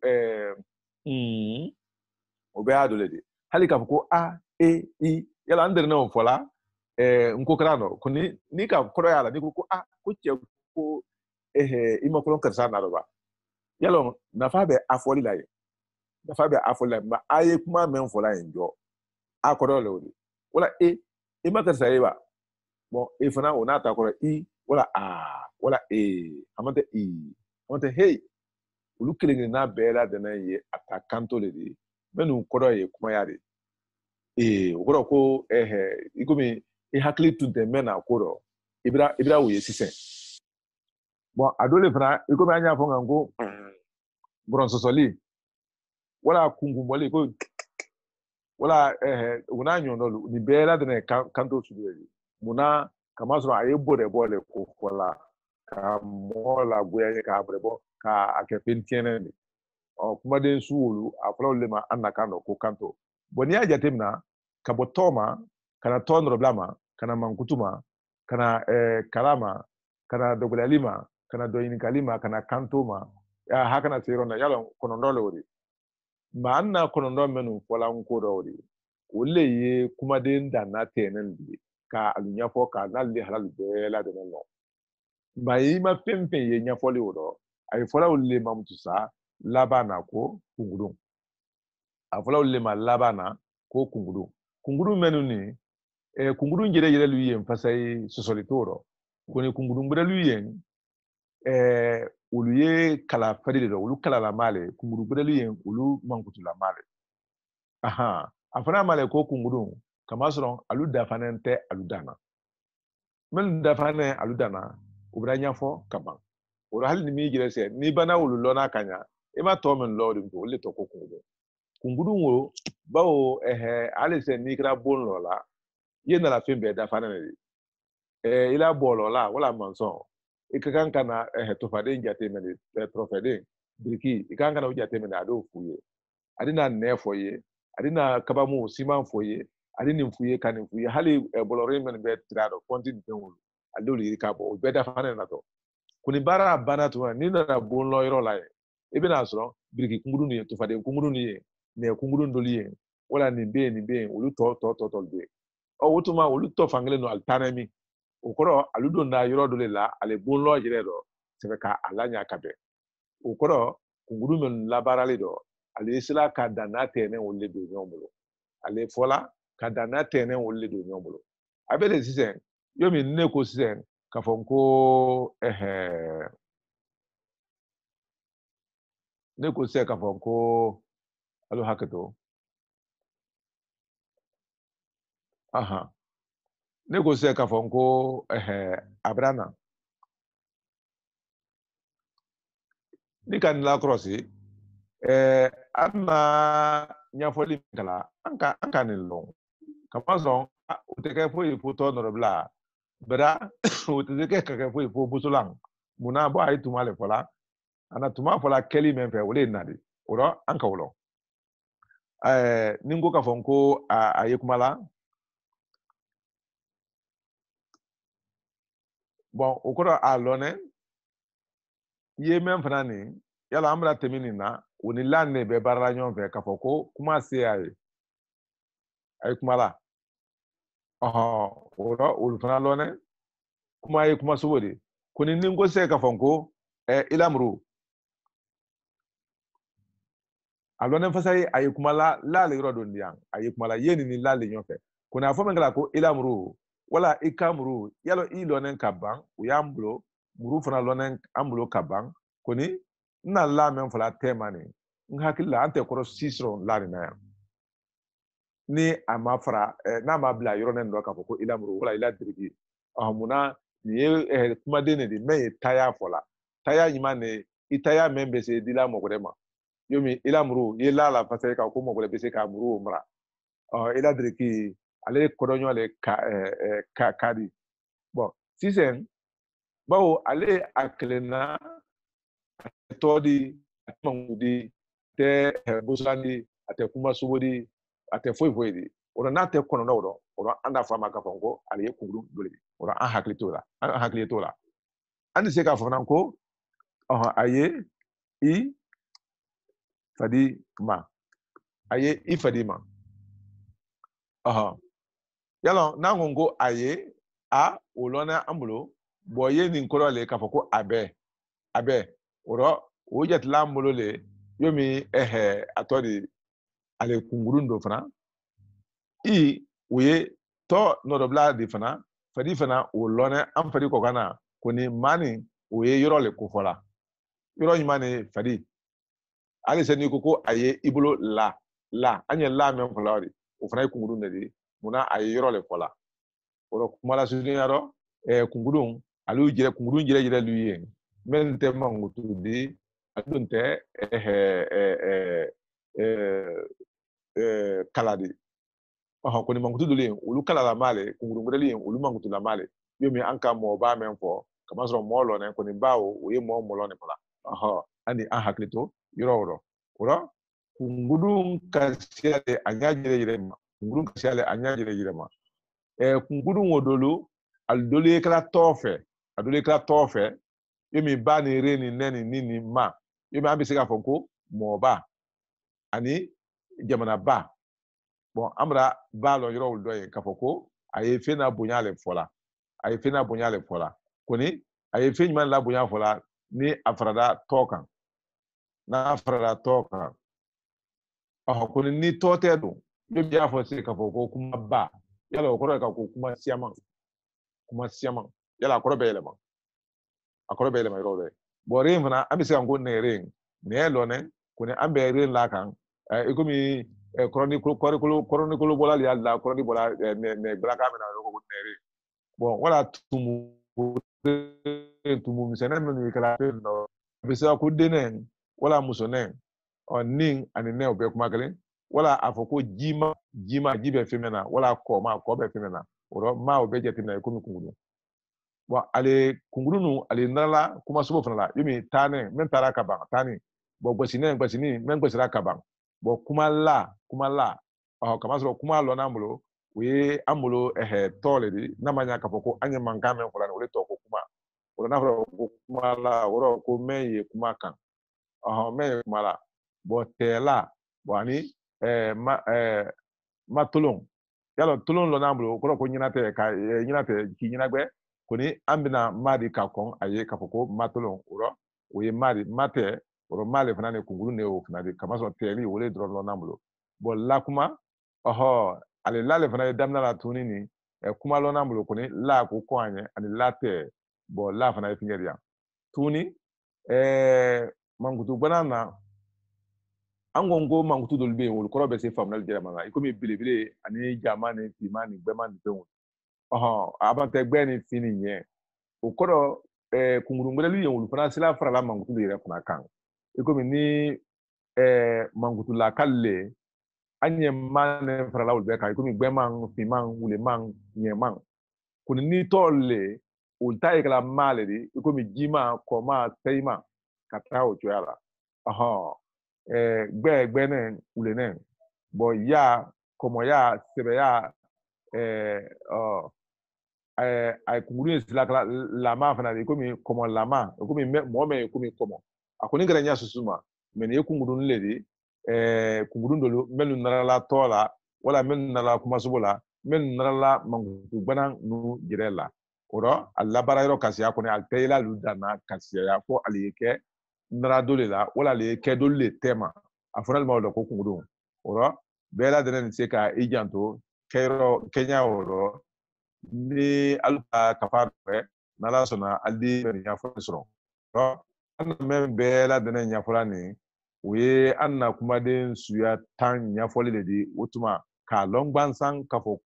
o be adole di halika fo ko a e i yala andere na fola nko krano kuni ni ka kodo yala ni ko ko che ko ima kolon karsa na roba yalo na fa be afoli la ma aye kuma men fola enjo akodo le odi wala ima karsa yiba bon fana ona ta ko i wala wala amante hey ulu kelenge na bela de na ye atakanto le di menu kodo ye kuma ya de okoro ko ikomi hakli tunte mena kodo ibra wo ye sisen bon adole fana ikomi anya fo ngango bronzo soli wala kungu mole ko wala una nyono ni bela de na kanto sudeli muna kama so aye bode ko wala ka mola boya ka brebo ka akepentiene ni kuma den suulu aflo lema annaka no ko kanto boni aja temna ka botoma kana tonro blama kana mankutuma kana kalama kana dogolalima kana doyin kalima kana kantoma ya hakana sirona yalo konondolo wori ma anna konondo menu fola nkodo wori wolle ye kuma den danna tenen bi ka alunya fo ka nalle halal be la de no mai ma pempe ye nya foli wodo ay fola wolle mamtusa labana ko kungudun afola wolle ma labana ko kungudun menu ni kungudun jere lu yem fasai sosolitoro koni kungurun brelu yen ulu ye kala fadi de ulu kala la male kungurun brelu yen ulu mankutu la male aha afana male ko kungurun kama soron alu dafanente alu dana men dafane alu dana ubra nyafo kaban ora hal ni mi jire se ni bana ulu lona kanya e ma to men lodi ko le to ko kungurun wo bawo ale se ni kra bon lola ye na la fembe dafane ne ila bolo la wala manson ikakan kana to fade njate men profede briki ikan kana ujate men ado fuye adina nefoye adina kabamu siman foye adini fuye kanin fuye hali bolore men be tirado fonti denwul adoli irika bo be da fane na to kuni bara bana to ni na bon lo yoro la ibe na so briki kunguru ni to fade kunguru ni ne kunguru ndoli wala ni be ulu to be o wutuma ulu to fangele no altanami ukoro aludo na yoro dole la ale bon lo jire do sebe ka alanya kabe ukoro kunguru men labarale do ale sila ka dana tene wolle do nyomulo ale fola ka dana tene wolle do nyomulo abele sisen yomi ne ko sisen ka fonko ne ko se ka fonko alo hakato aha ne ko se ka fonko abrana ni kan la crossi ama nyafoli kala anka ni long kama zon uteke fo ifoto norobla bra uteke kake fo ifo busulang muna bo ay tumale fola ana tuma fola keli men fe wole nadi oro anka wolo ningo ka fonko ayekumala bon ukoro alone ye men fanani yala amra temini na woni lanne be barra nyon fe ka foko kuma se ay kumala oro ul fana lone kuma ay kuma sobodi koni ningo se ka fonko ilamru alone fasay ay kumala la le rodo ndiang ay kumala yeni ni la le nyon fe koni afo mengala ko ilamru wala ikamru yalo ilone kaban uyambulo muru fana lone ambulo kaban koni na la men fala temani ngakilla ante koro sisro la na ni amafra na mabla yoro nen do ka ko ilamru wala ila dirigi amuna ni kuma de ne di me taya fola taya nyima ne itaya membe se dila mogorema yomi ilamru ye la fase ka ko mogore be se ka muru umra ila dirigi ale kodonyo le ka kadi bon sisen bawo ale aklena todi mangudi te busandi ate kuma subodi ate foi di ora na te kono no ora anda fama ka fongo ali ekuru dole ora an hakli tola andi se ka fona ko aye i fadi ma aye i fadi ma yalo na ngongo aye a olona ambulo boye ni nkoro le ka foko abe ora o jet lambulo le yomi atodi ale kungurundo fana i uye to nodobla di fana fadi fana o lone am fadi ko kana koni mani uye yoro le ko fola yoro nyimani fadi ale seni ko aye ibulo la anye la men fola o fana kungurundo di muna aye yoro le fola oro kumala sunya ro kungurun alu jire kungurun jire luyen men te mangutu di adunte kaladi koni mangutu dole ulu kala la male kungurun greli ulu mangutu la male yomi anka mo ba men fo kama so mo lo ne koni bawo o ye mo lo ne pala ani an haklito yoro kungurun kasiale anya jire ma kungurun kasiale anya jire ma kungurun wodolo al dole kala tofe yomi ba ni re ni neni nini ma yomi ambi sega fonko mo ba ani jamana ba bon amra ba lo yoro do yen kafoko aye fena bunyale fola koni aye fe nyman la bunya fola ni afrada tokan koni ni totedo yomi ya fo se kafoko kuma ba yalo ko ka ko kuma siaman yala akoro be yele ma akoro be yele ma yoro bo ring fana amisi an go ne ring ne lo ne kuni ambe ring la kan ikomi chronicle bola ya la chronicle bola ne blaka me na ko ne ring bon wala tumu misene me kala no bisa ku denen wala musone onin anene obe kuma kale wala afoko jima jibe femena wala ko be femena oro ma obe jeti na ikomi kunguru bon ale kunguru nu ale nala kuma subo fana la yimi tane men tara ka ban tani bo gbasini men gbasira ka ban bo kuma la kama so kuma lo na mulo we amulo tole di na manya ka foko anya manka men kula ole to ko kuma oro na fro ko kuma la oro ko meye kuma kan meye kuma la bo tela bo ani ma tulung yalo tulung lo na mulo ko nyina te ka nyina te ki nyina gbe koni ambina madi ka kon aye ka foko ma tulung oro we madi mate oro male fana ne kunguru ne o fana de kama so teli ole dro lo na mulo bo la kuma ale la le fana damna la tuni ni kuma lo na mulo koni la ko ko anye ani la te bo la fana finge ya tuni mangutu banana angongo mangutu dolbe wol ko be se famnal jere manga ikomi bilibile ani jamani timani gbemani pewu abante gbeni fini nye okoro kunguru ngere wol fana sila fara la mangutu le fana kan ikomi ni mangutu la kalle anye mane frala ulbe ka ikomi gbeman fiman uleman nyeman kuni ni tolle ulta ikala male di ikomi jima koma teima kata o choyala gbe ne ulene bo ya como ya sebe ya ay kunguru sila kala lama fana di ikomi como lama ikomi mo me ikomi como akoni ngara nya susuma meni ekunguru nle di kungurun dolo melu narala tola wala melu narala kuma subola melu narala mangutu bana nu jirela oro alla barayro kasiya kone altayla ludana kasiya fo aliyeke nara dole la wala aliyeke dole tema afonal mawdo ko kungurun oro bela denen se ka ijanto kero kenya oro ni alka kafar nala sona aldi ben ya fo soro oro an men bela denen ya fulani we anna kuma den suya tan ya foli le di utuma ka longban san ka fo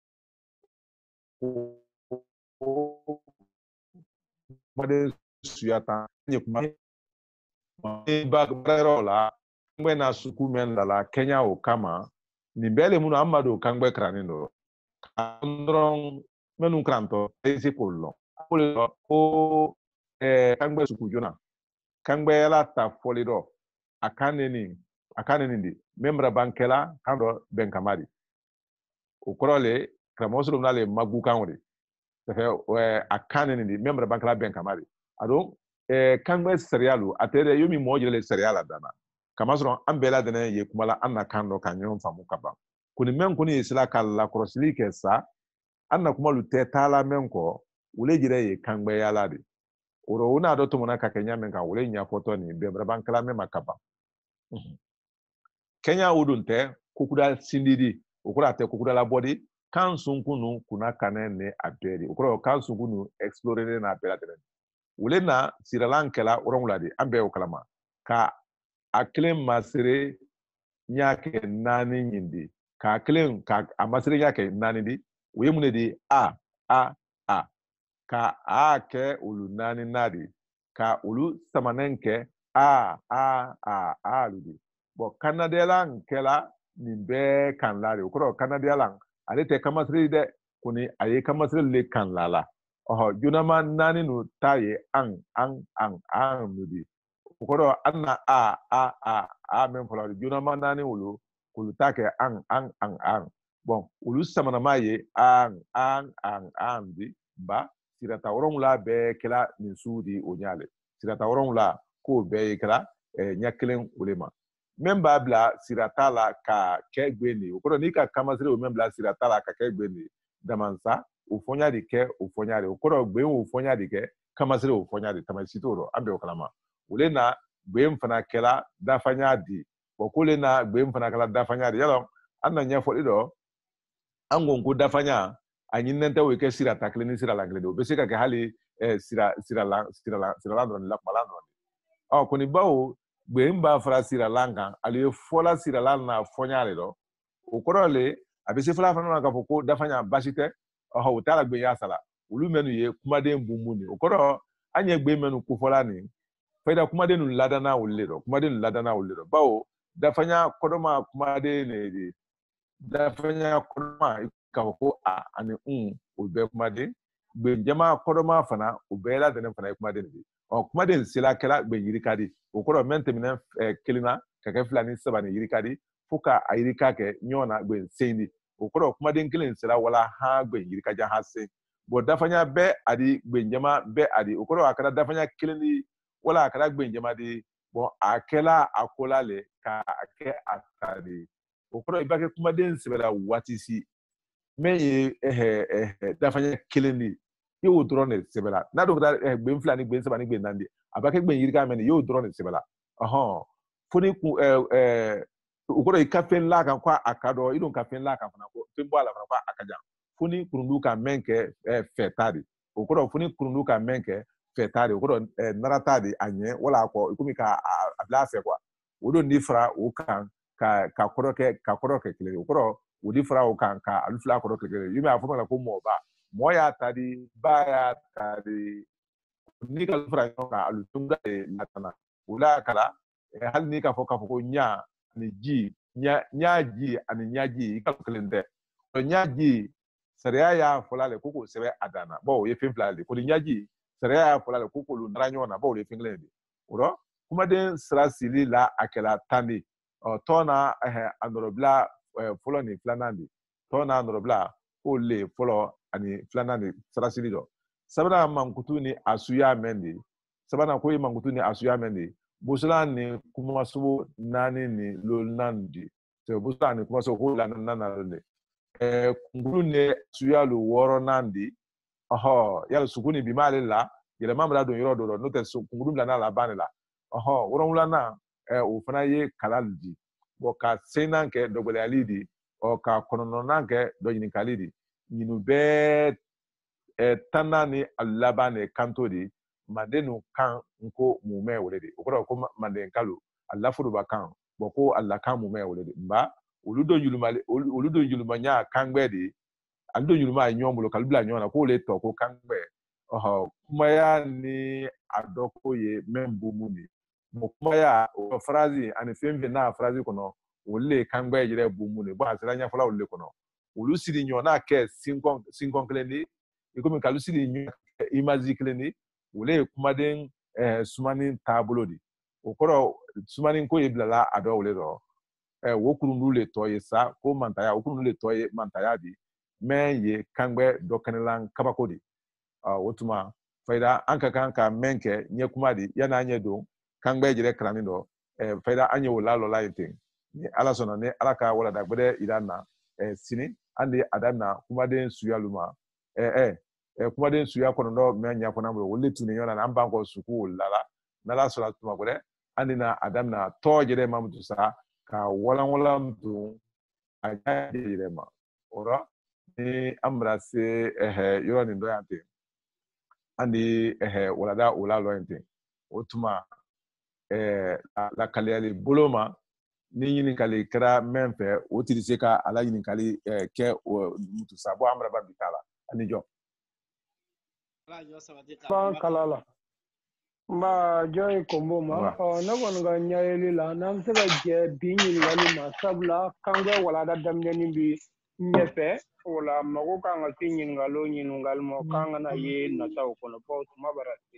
kuma den suya tan ne kuma ba rola ngbe na suku men la Kenya o kama ni bele munu amado kangbe kranindo andron menu kranto ese pollo o kangbe suku jona kangbe la ta folido akaneni di membra bankela kando benkamari ukrole kramosulu nale magu kanwri tafe akaneni di membra bankela benkamari ado kangbe serialu atere yomi mojele seriala dana kamasro ambela dana ye kumala anna kando kanyon famu kaba kuni men kuni isla kala krosli kesa anna kumalu tetala menko ule jire ye kangbe yala di oro una do tumuna ka Kenya men ka ule nya foto ni membra bankela me makaba Kenya udunte kukuda sindidi ukura te kukuda la body kan sunkunu kuna kanene aberi ukura kan sunkunu explore na abera tene ulena siralankela uronguladi ambe okalama ka aklen masire nyake nani nyindi ka aklen ka amasire nyake nani di uyemune di a ka ake ulu nani nadi ka ulu samanenke a ludi bo kanadelan kela nimbe kanlari ukoro kanadelan alete kamasri de kuni aye kamasri le kanlala junama nani nu taye an nudi ukoro anna a men fola junama nani ulu kulu take an bon ulu samana maye an di ba sirata worongula be kela ninsudi onyale sirata worongula ko be kela nyakelen ulema memba bla siratala ka kegbeni ukoro ni ka kamasire o membla siratala ka kegbeni damansa ufonya di ke ufonya di ukoro gbe ufonya di ke kamasire ufonya di tamasitoro ambe okalama ulena gbe mfana kela dafanya di bokule na gbe mfana kala dafanya di yalo anna nya fodido angongo dafanya ani nente we ke sira takle ni sira langle do be se ka ke hali sira landron la malandron o koni bawo gbe mba fra sira langa ali fola sira lana fonyale do o korole abese fla fana ka foko dafanya basite o utala gbe ya sala ulu menu ye kumade mbumuni o koro anye gbe menu ku fola ni faida kumade nu ladana ulero kumade nu ladana ulero bawo dafanya kodoma kumade ne dafanya kodoma ka foko ani ube kumade gbe jama kodoma fana ube la dene fana kumade ni o kumade sila kala gbe yirikadi o koro mentemina kelina kake flani sabani yirikadi fuka ayirika ke nyona gbe sendi o koro kumade kelin sila wala ha gbe yirika ja hase bo dafanya be adi gbe jama be adi o koro akara dafanya kelini wala akara gbe jama di bo akela akola le ka ake atari o koro ibake kumade sibela watisi me dafanya kelini yo drone sebela na do gbe flani gbe sabani gbe nandi abake gbe yirika men yo drone sebela foni ku ukoro ikafen la kan kwa akado idon kafen la kan fana ko tembo ala fana kwa akaja foni kurundu ka menke fetari ukoro foni kurundu ka menke fetari ukoro naratadi anye wala ko ikumi ka abla fe kwa odo ni fra o kan ka koroke kile ukoro odi fra o kan ka alufla koroke kile yumi afoma la ko mo ba mo ya tadi ba ya tadi ni ka fra ka alutunga latana ula kala hal ni ka foka foko nya ni ji nya ji ani nya ji ka klende to nya ji sariya ya folale koko sebe adana bo ye fin flale ko nya ji sariya ya folale koko lu ndranyo na bo le fin glende uro kuma den srasili la akela tandi tona androbla folo ni flanandi tona androbla o le folo ani flanandi srasili do sabana mankutu ni asuya mendi sabana ko mankutu ni asuya mendi busula ni kuma subo nani ni lolnandi so busula ni kuma so ko la nana le kunguru ne suyalu woro nandi yalo sukuni bimale la yele mamla do yoro do no te kunguru la na la banela woro wula na o fana ye kalaldi bo ka senan ke dogbele alidi o ka konono nan ke do yin kalidi yinu be tanani alabane kantodi mandenu kan nko mume wolede okoro ko manden kalu alla fuduba kan boko alla kan mume wolede mba oludo yulumanya kangbedi aldo yuluma nyomulo kalbla nyona ko le to ko kangbe kuma ya ni adoko ye membu muni mo kuma ya o phrase ani fembe na phrase kono wolle kangbe jire bu muni bo asiranya fala wolle kono olu siri nyona ke sinkon kleni ikomi kalu siri nyo imazi kleni wole kuma den sumani tabulodi okoro sumani ko yeblala ado wole do wo kurundu le toye sa ko mantaya wo kurundu le toye mantaya di men ye kangbe do kanelan kabakodi wotuma faida anka kanka menke nye kuma di yana anye do kangbe jire krani do faida anye wala lo laite ni ala sona ne alaka wala da gbede idana sini andi adanna kuma den suyaluma kuma den suya kono do menya kono bo wolle tuni yona na banko suku lala nala sola tuma gbede andi na adanna to jire mamutu sa ka wala mtu aja jire ma ora ni ambrase yoro ni do yante andi wala wala lo yante otuma la kaliali boloma ni yini kali kra memfe utilise ka ala yini kali ke mutu sabo amra ba bitala ani jo ban kalala ma joy kombo ma na gon ga nyayeli la nam se ga je binyi ngali ma sabla kangwe wala da damne ni bi nyefe wala mago kanga tinyi ngalo nyi ngal mo kanga na ye na taw kono po ma barati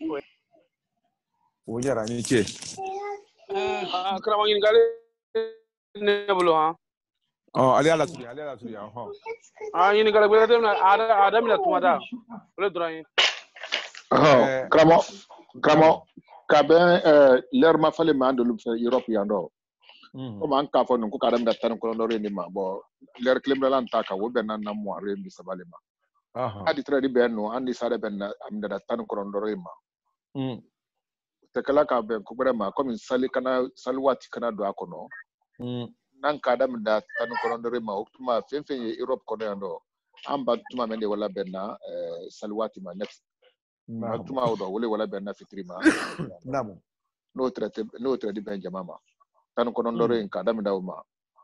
o yara ni ke kra wangin gale ne bulo ha ali ala turi yin gale be adam na tumada le dran kramo ka ben l'air ma fale ma andolu Europe yando o man ka fo non ko kadam da tan ko no rendi ma bo l'air clim da lan ta ka wo ben na mo re mi sabale ma adi tradi ben no andi sare ben am da tan ko no re ma te kala ka ben ko ma comme sali kana salwati kana do akono nan kadam da tan ko no re ma o tuma fen Europe ko no yando amba tuma mende wala benna salwati ma next tuma odo wala benna fitrima namo no traité benjamama tan ko non dore en ka dami dawma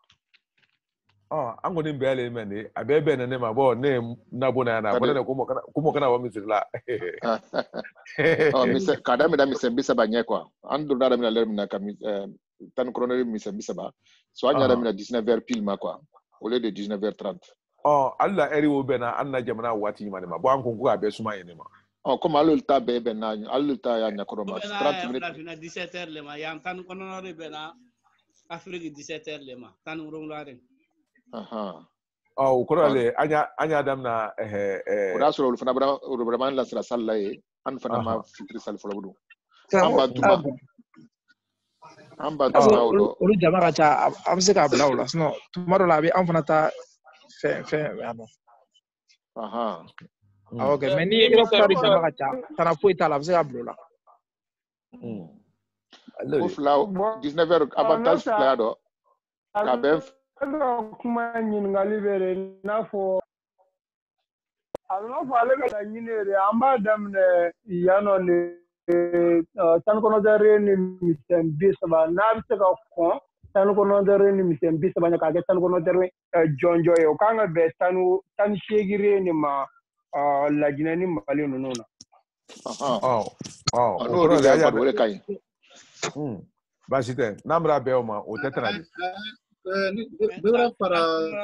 an kɔni bɛɛ le mɛ de a bɛɛ bɛn na ne ma bɔ ne nabo na yana ko ne ko kana wa misiri la mise ka dami da mise bisa ba nye quoi an do da mi na ler mi na ka tan ko non mise bisa ba so anya da mi na 19h pile ma quoi au lieu de 19h30 alla eri wo bɛn na an na jamana waati ma ne ma bɔ an ko a bɛɛ suma ye ne ma comme alul ta be ben na alul ta ya nya ko ma 30 minutes 17h le ma ya tan ko non re bena Afrique 17h le ma tan ro la re o ko le anya dam na o da so fana bra o bra man la sala sala e an fana ma fitri sal fo budu amba tuma o olu jama ka ca a bɛ se k'a bila o la sinon tuma dɔ la a bɛ an fana ta fɛn yan nɔ ok mais ni Europe ta jama ka ca tana foyi t'a la a bɛ se k'a bila o la ko fila 19h avantage fila do ka ben kuma ɲininkali bɛ de n'a fɔ ale bɛ laɲini de an b'a daminɛ yan nɔ de tan kɔnɔdare ni misɛn 30 n'a bɛ se ka kɔn tan kɔnɔdare ni misɛn 30 k'a kɛ tan kɔnɔdare jɔnjɔ ye o kan ka bɛn tan 8 ni ma Laginɛ ni Mali ninnu na. n'o de y'a o de ka ɲi baasi tɛ n'an bɛra bɛn o ma o tɛ tɛna di bɛɛ fara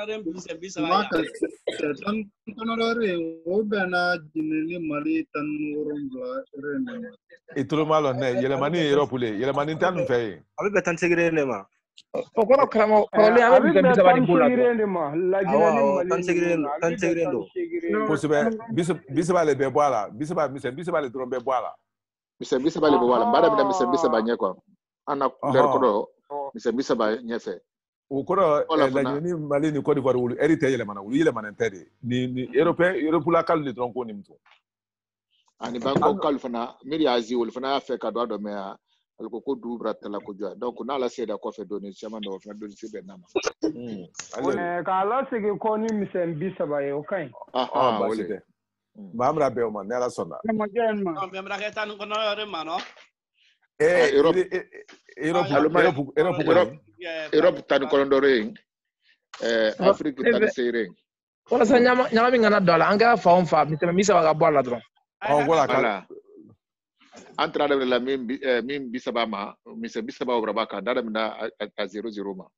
tan kɔnɔdare o bɛnna Guinée ni Mali 17 i tolo ma lɔn dɛ yɛlɛmani ye Europe le yɛlɛmani tɛ nin fɛ yen a bɛ bɛn 18 ne ma o kɔrɔ karamɔgɔ kɔrɔlen a bɛ misɛn 30 de b'o la Laginɛ ni Mali 18 don kosɛbɛ 30 le bɛ bɔ a la 30 le dɔrɔn bɛ bɔ a la misɛn 30 le bɛ bɔ a la baara bɛ da misɛn 30 ɲɛ quoi an na couleur kɔrɔ misɛn 30 ɲɛfɛ o kɔrɔ Laginɛ ni Mali ni Côte d'Ivoire wulu eri tɛ yɛlɛmana wulu yɛlɛmanen tɛ de ni Europe la kalu de dɔrɔn ko nin muso ani banko kalu fana miri azi wulu fana y'a fɛ ka dɔ dɔ mɛ alko ko du bra tala ko jɔ donc n'ala se da kɔfɛ doni caman dɔ fana doni se bɛ nama k'a lasegin kɔ ni misɛn 30 ye o ka ɲi baasi tɛ maa mina bɛn o ma ni ala sɔnna Europe tani kɔlɔndɔre Afrique tani seere walasa ɲama min kana don a la an k'a fa o fa misɛn 30 ka bɔ a la dɔrɔn voilà an tara daminɛ la min 30 ma misɛn 30 o raba ka da daminɛ a 00 ma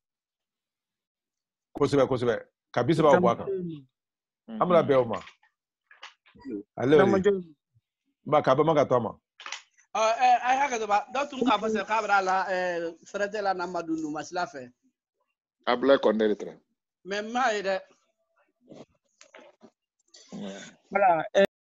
kosɛbɛ ka 30 bɔ a kan an mina bɛn o ma ale ba ka bama ka to ma ai haka da ba da tun ka fasa ka bra la frete la na madunu masila fɛ abla konne tre mais ma ide voilà